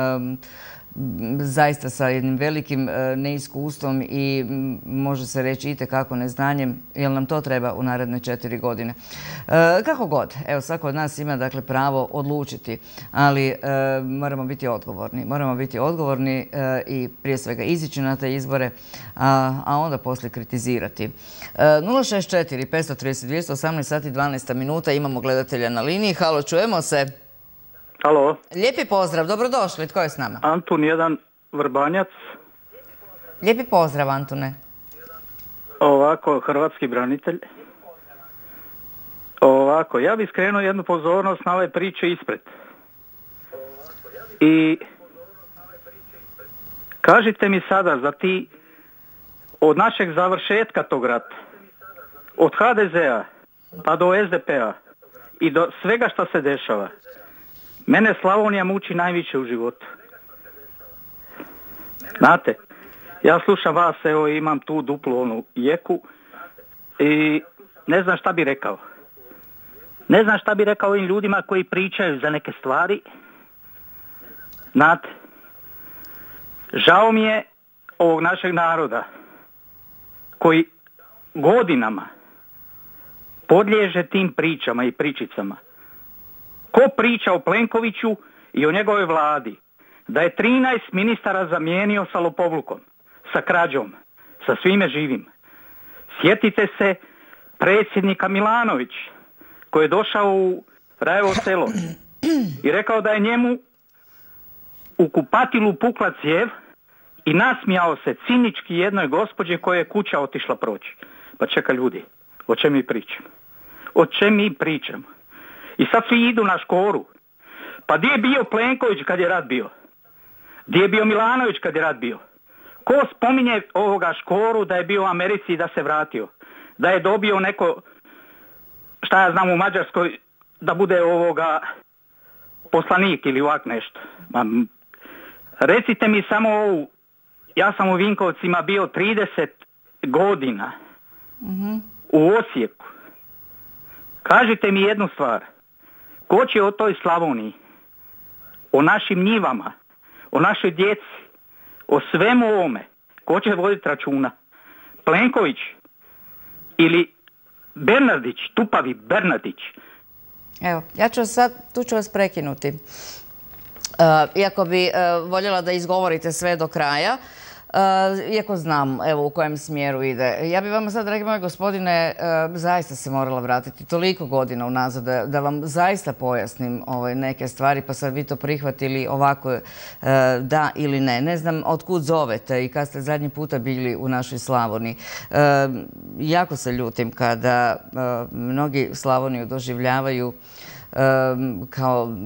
zaista sa jednim velikim neiskustvom i može se reći itekako neznanjem, jer nam to treba u naredne četiri godine. Kako god, evo svako od nas ima dakle pravo odlučiti, ali moramo biti odgovorni. Moramo biti odgovorni i prije svega izići na te izbore, a onda poslije kritizirati. nula šest četiri petsto trideset dvjesto osamnaest sati dvanaest minuta, imamo gledatelja na liniji. Halo, čujemo se. Halo. Lijepi pozdrav, dobrodošli. Tko je s nama? Antun jedan, Vrbanjac. Lijepi pozdrav, Antune. Ovako, hrvatski branitelj. Ovako, ja bih skrenuo jednu pozornost na ove priče ispred. I kažite mi sada za ti od našeg završetka tog rata, od ha de zea pa do es de pe-a i do svega što se dešava, mene Slavonija muči najviše u životu. Znate, ja slušam vas, evo imam tu duplu onu jeku i ne znam šta bi rekao. Ne znam šta bi rekao ovim ljudima koji pričaju za neke stvari. Znate, žao mi je ovog našeg naroda koji godinama podliježe tim pričama i pričicama. Ko priča o Plenkoviću i o njegovoj vladi? Da je trinaest ministara zamijenio sa lopovlukom, sa krađom, sa svime živim. Sjetite se predsjednika Milanović koji je došao u Rajevo selo i rekao da je njemu u kupatilu pukla cijev i nasmijao se cinički jednoj gospođi koja je kuća otišla proći. Pa čeka ljudi, o čem mi pričamo? O čem mi pričamo? I sad svi idu na Škoru. Pa gdje je bio Plenković kad je rat bio? Gdje je bio Milanović kad je rat bio? Ko spominje ovoga Škoru da je bio u Americi i da se vratio? Da je dobio neko, šta ja znam, u Mađarskoj, da bude ovoga poslanik ili ovak nešto. Ma, recite mi samo ovu, ja sam u Vinkovcima bio trideset godina, mm-hmm. u Osijeku. Kažite mi jednu stvar. Ko će o toj Slavoniji, o našim njivama, o našoj djeci, o svemu ovome, ko će voditi računa? Plenković ili Bernardić, tupavi Bernardić? Evo, ja ću sad, tu ću vas prekinuti. Uh, iako bi uh, voljela da izgovorite sve do kraja, Uh, iako znam evo, u kojem smjeru ide. Ja bih vam sad, dragi moji gospodine, uh, zaista se morala vratiti toliko godina unazad da, da vam zaista pojasnim ovaj, neke stvari, pa sad vi to prihvatili ovako uh, da ili ne. Ne znam otkud zovete i kad ste zadnji puta bili u našoj Slavoniji. Uh, jako se ljutim kada uh, mnogi Slavoniju doživljavaju uh, kao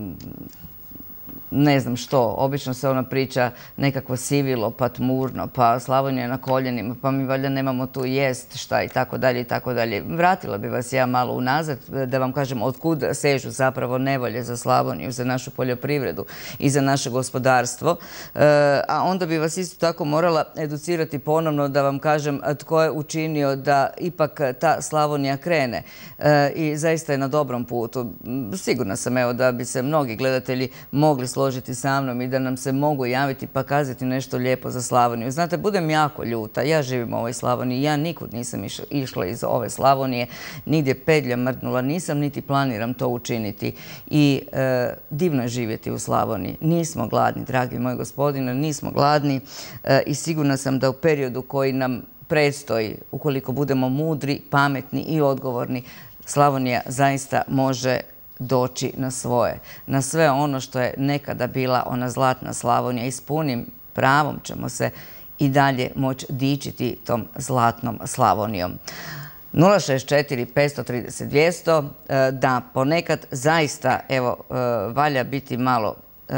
ne znam što, obično se ona priča nekako sivilo, pa tmurno, pa Slavonija na koljenima, pa mi valjda nemamo tu jest šta i tako dalje i tako dalje. Vratila bi vas ja malo unazad da vam kažem otkud sežu zapravo nevolje za Slavoniju, za našu poljoprivredu i za naše gospodarstvo. A onda bi vas isto tako morala educirati ponovno da vam kažem tko je učinio da ipak ta Slavonija krene i zaista je na dobrom putu. Sigurna sam evo da bi se mnogi gledatelji mogli složiti sa mnom i da nam se mogu javiti pa kazati nešto lijepo za Slavoniju. Znate, budem jako ljuta. Ja živim u ovoj Slavoniji. Ja nikud nisam išla iz ove Slavonije. Nigdje pedlja mrdnula nisam, niti planiram to učiniti. I e, divno je živjeti u Slavoniji. Nismo gladni, dragi moji gospodine, nismo gladni e, i sigurna sam da u periodu koji nam predstoji, ukoliko budemo mudri, pametni i odgovorni, Slavonija zaista može doći na svoje. Na sve ono što je nekada bila ona zlatna Slavonija i s punim pravom ćemo se i dalje moći dičiti tom zlatnom Slavonijom. nula šest četiri pet tri nula dvjesto. Da, ponekad zaista, evo, valja biti malo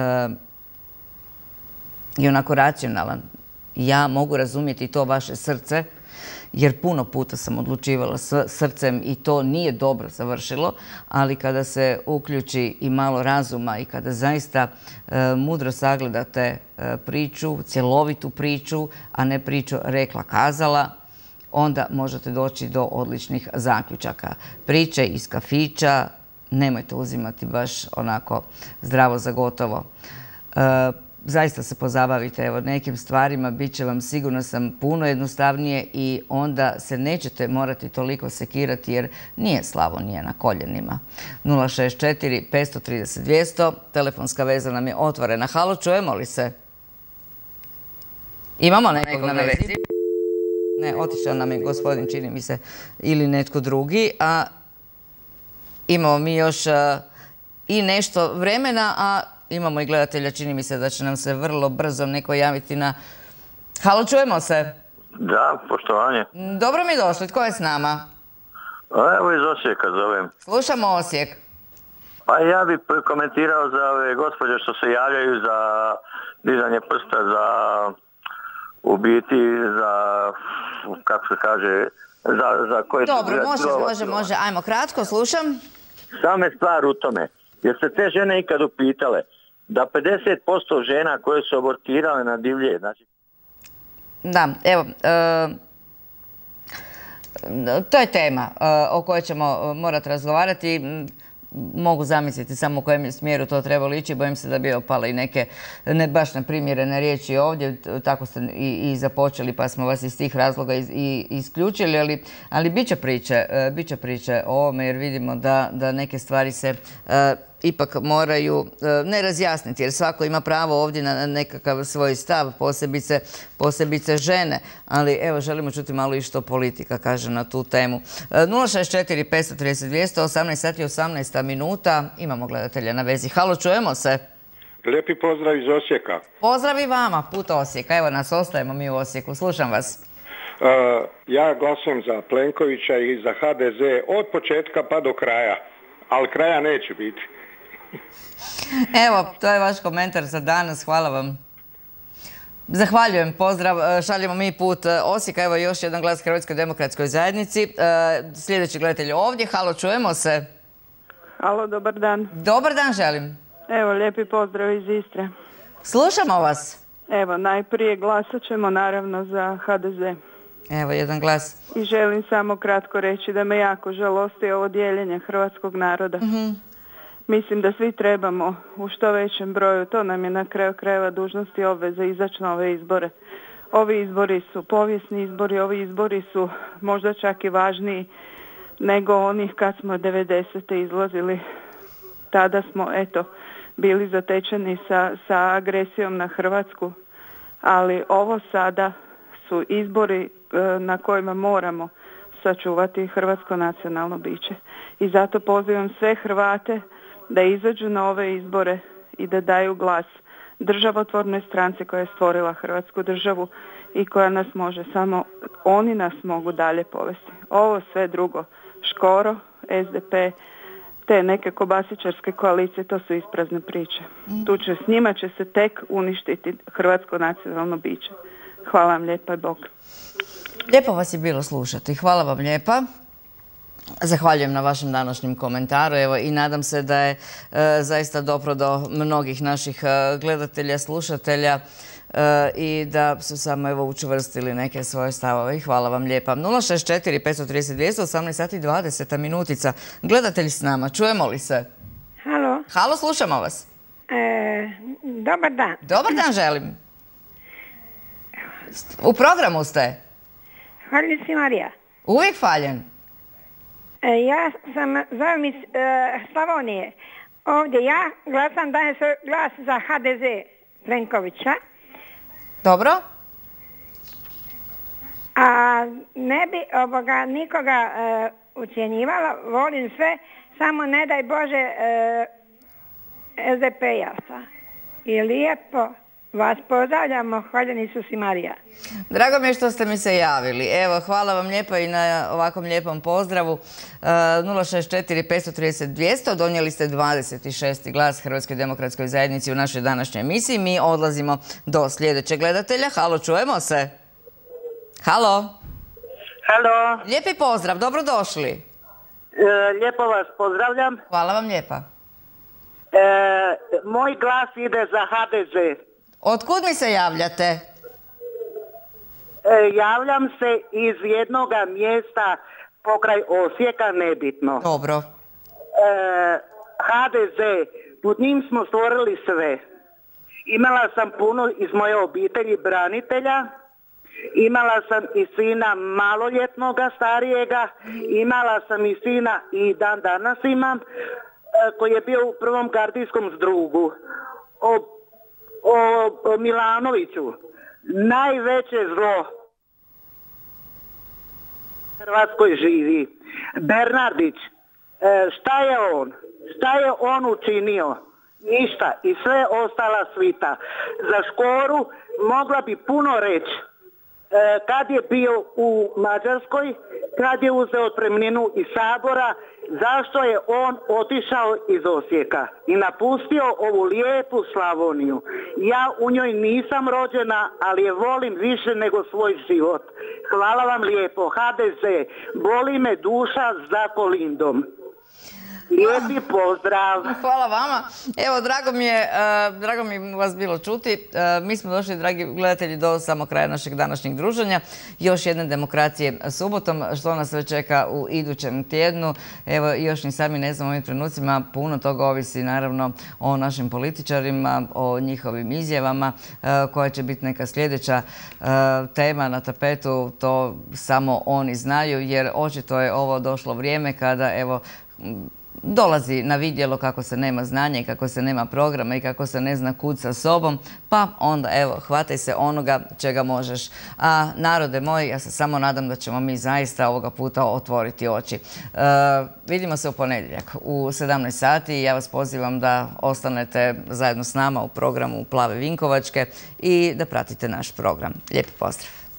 i onako racionalan. Ja mogu razumjeti to vaše srce, jer puno puta sam odlučivala s srcem i to nije dobro završilo, ali kada se uključi i malo razuma i kada zaista mudro sagledate priču, cjelovitu priču, a ne priču rekla kazala, onda možete doći do odličnih zaključaka. Priče iz kafića nemojte uzimati baš onako zdravo za gotovo. Zaista se pozabavite evo nekim stvarima, bit će vam, sigurno sam, puno jednostavnije i onda se nećete morati toliko sekirati jer nije Slavonija na koljenima. nula šest četiri pet tri nula dvjesto. Telefonska veza nam je otvorena. Halo, čujemo li se? Imamo nekog na vezi? Ne, otišao nam je gospodin, čini mi se, ili netko drugi. A imamo mi još i nešto vremena, a imamo i gledatelja, čini mi se da će nam se vrlo brzo neko javiti na... Halo, čujemo se? Da, poštovanje. Dobro mi došli, tko je s nama? Evo iz Osijeka zovem. Slušamo Osijek. Pa ja bih komentirao za ove gospođe što se javljaju za dizanje prsta, za u biti, za, kako se kaže, za, za koje... Dobro, može, može, može. Ajmo kratko, slušam. Samo je stvar u tome. Jer se te žene ikad upitale da pedeset posto žena koje su abortirale na divlje, znači... Da, evo, e, to je tema e, o kojoj ćemo morati razgovarati. Mogu zamisliti samo u kojem smjeru to trebalo ići. Bojim se da bi opale i neke ne baš neprimjerene riječi ovdje. Tako ste i, i započeli pa smo vas iz tih razloga i, i isključili. Ali, ali bit će priče, bit će priče o ovome jer vidimo da, da neke stvari se e, ipak moraju ne razjasniti jer svako ima pravo ovdje na nekakav svoj stav, posebice, posebice žene. Ali evo, želimo čuti malo i što politika kaže na tu temu. nula šest četiri pet tri nula dvjesto, osamnaest sati i osamnaest minuta. Imamo gledatelja na vezi. Halo, čujemo se? Lijepi pozdrav iz Osijeka. Pozdrav i vama, put Osijeka. Evo nas, ostajemo mi u Osijeku. Slušam vas. Uh, ja glasujem za Plenkovića i za ha de ze od početka pa do kraja. Ali kraja neće biti. Evo, to je vaš komentar za danas. Hvala vam. Zahvaljujem, pozdrav. Šaljemo mi put Osijeka. Evo još jedan glas Hrvatskoj demokratskoj zajednici. Sljedeći gledatelj ovdje. Halo, čujemo se. Halo, dobar dan. Dobar dan želim. Evo, lijepi pozdrav iz Istre. Slušamo vas. Evo, najprije glasat ćemo naravno za ha de ze. Evo, jedan glas. I želim samo kratko reći da me jako žalosti ovo dijeljenje hrvatskog naroda. Mm-hmm. Mislim da svi trebamo u što većem broju, to nam je na kraju krajeva dužnost i obveza izaći na ove izbore. Ovi izbori su povijesni izbori, ovi izbori su možda čak i važniji nego onih kad smo devedesete izlazili. Tada smo, eto, bili zatečeni sa, sa agresijom na Hrvatsku, ali ovo sada su izbori e, na kojima moramo sačuvati hrvatsko nacionalno biće. I zato pozivam sve Hrvate da izađu na ove izbore i da daju glas državotvornoj stranci koja je stvorila Hrvatsku državu i koja nas može, samo oni nas mogu dalje povesti. Ovo sve drugo, Škoro, es de pe, te neke kobasičarske koalicije, to su isprazne priče. Mm. Tu će, s njima će se tek uništiti hrvatsko nacionalno biće. Hvala vam lijepa i Bog. Lijepo vas je bilo slušati. Hvala vam lijepa. Zahvaljujem na vašem današnjem komentaru. Evo, i nadam se da je e, zaista dobro do mnogih naših e, gledatelja, slušatelja e, i da su samo evo učvrstili neke svoje stavove. Hvala vam lijepa. nula šest četiri pet tri nula dvjesto, osamnaest sati i dvadeset minutica. Gledatelj s nama, čujemo li se? Halo. Halo, slušamo vas. E, dobar dan. Dobar dan želim. U programu ste? Hvaljen si Marija. Uvijek hvaljen. E, ja sam zovem iz e, Slavonije. Ovdje ja glasam, dajem svoj glas za ha de ze Plenkovića. Dobro. A ne bi ovoga nikoga e, ucjenjivala, volim sve, samo ne daj Bože e, S D P-jasa. I lijepo vas pozdravljamo, hvaljeni Isus i Marija. Drago mi je što ste mi se javili. Evo, hvala vam lijepo i na ovakvom lijepom pozdravu. nula šest četiri pet tri nula dvjesto. Donijeli ste dvadeset šesti glas Hrvatskoj demokratskoj zajednici u našoj današnjoj emisiji. Mi odlazimo do sljedećeg gledatelja. Halo, čujemo se? Halo? Halo? Lijepi pozdrav, dobrodošli. E, lijepo vas pozdravljam. Hvala vam lijepa. E, moj glas ide za H D Z. Otkud mi se javljate? E, javljam se iz jednoga mjesta pokraj Osijeka, nebitno. Dobro. E, H D Z, pod njim smo stvorili sve. Imala sam puno iz moje obitelji branitelja, imala sam i sina maloljetnoga starijega, imala sam i sina i dan danas imam, e, koji je bio u prvom gardijskom zdrugu. O, o, o Milanoviću, najveće zlo Hrvatskoj živi. Bernardić, e, šta je on? Šta je on učinio? Ništa. I sve ostala svita. Za Škoru mogla bi puno reći. E, kad je bio u Mađarskoj, kad je uzeo otpremninu iz Sabora, zašto je on otišao iz Osijeka i napustio ovu lijepu Slavoniju. Ja u njoj nisam rođena, ali je volim više nego svoj život. Hvala vam lijepo. H D Z, boli me duša za Kolindom. Lijepi pozdrav. Hvala vama. Evo, drago mi je, drago mi vas bilo čuti. Mi smo došli, dragi gledatelji, do samog kraja našeg današnjeg druženja. Još jedne demokracije subotom, što nas sve čeka u idućem tjednu. Evo, još ni sami ne znamo u ovim trenucima, puno toga ovisi naravno o našim političarima, o njihovim izjavama, koja će biti neka sljedeća tema na tapetu, to samo oni znaju, jer očito je ovo došlo vrijeme kada, evo, dolazi na vidjelo kako se nema znanja i kako se nema programa i kako se ne zna kud sa sobom, pa onda evo, hvataj se onoga čega možeš. A narode moji, ja se samo nadam da ćemo mi zaista ovoga puta otvoriti oči. E, vidimo se u ponedjeljak u sedamnaest sati. Ja vas pozivam da ostanete zajedno s nama u programu Plave Vinkovačke i da pratite naš program. Lijepi pozdrav.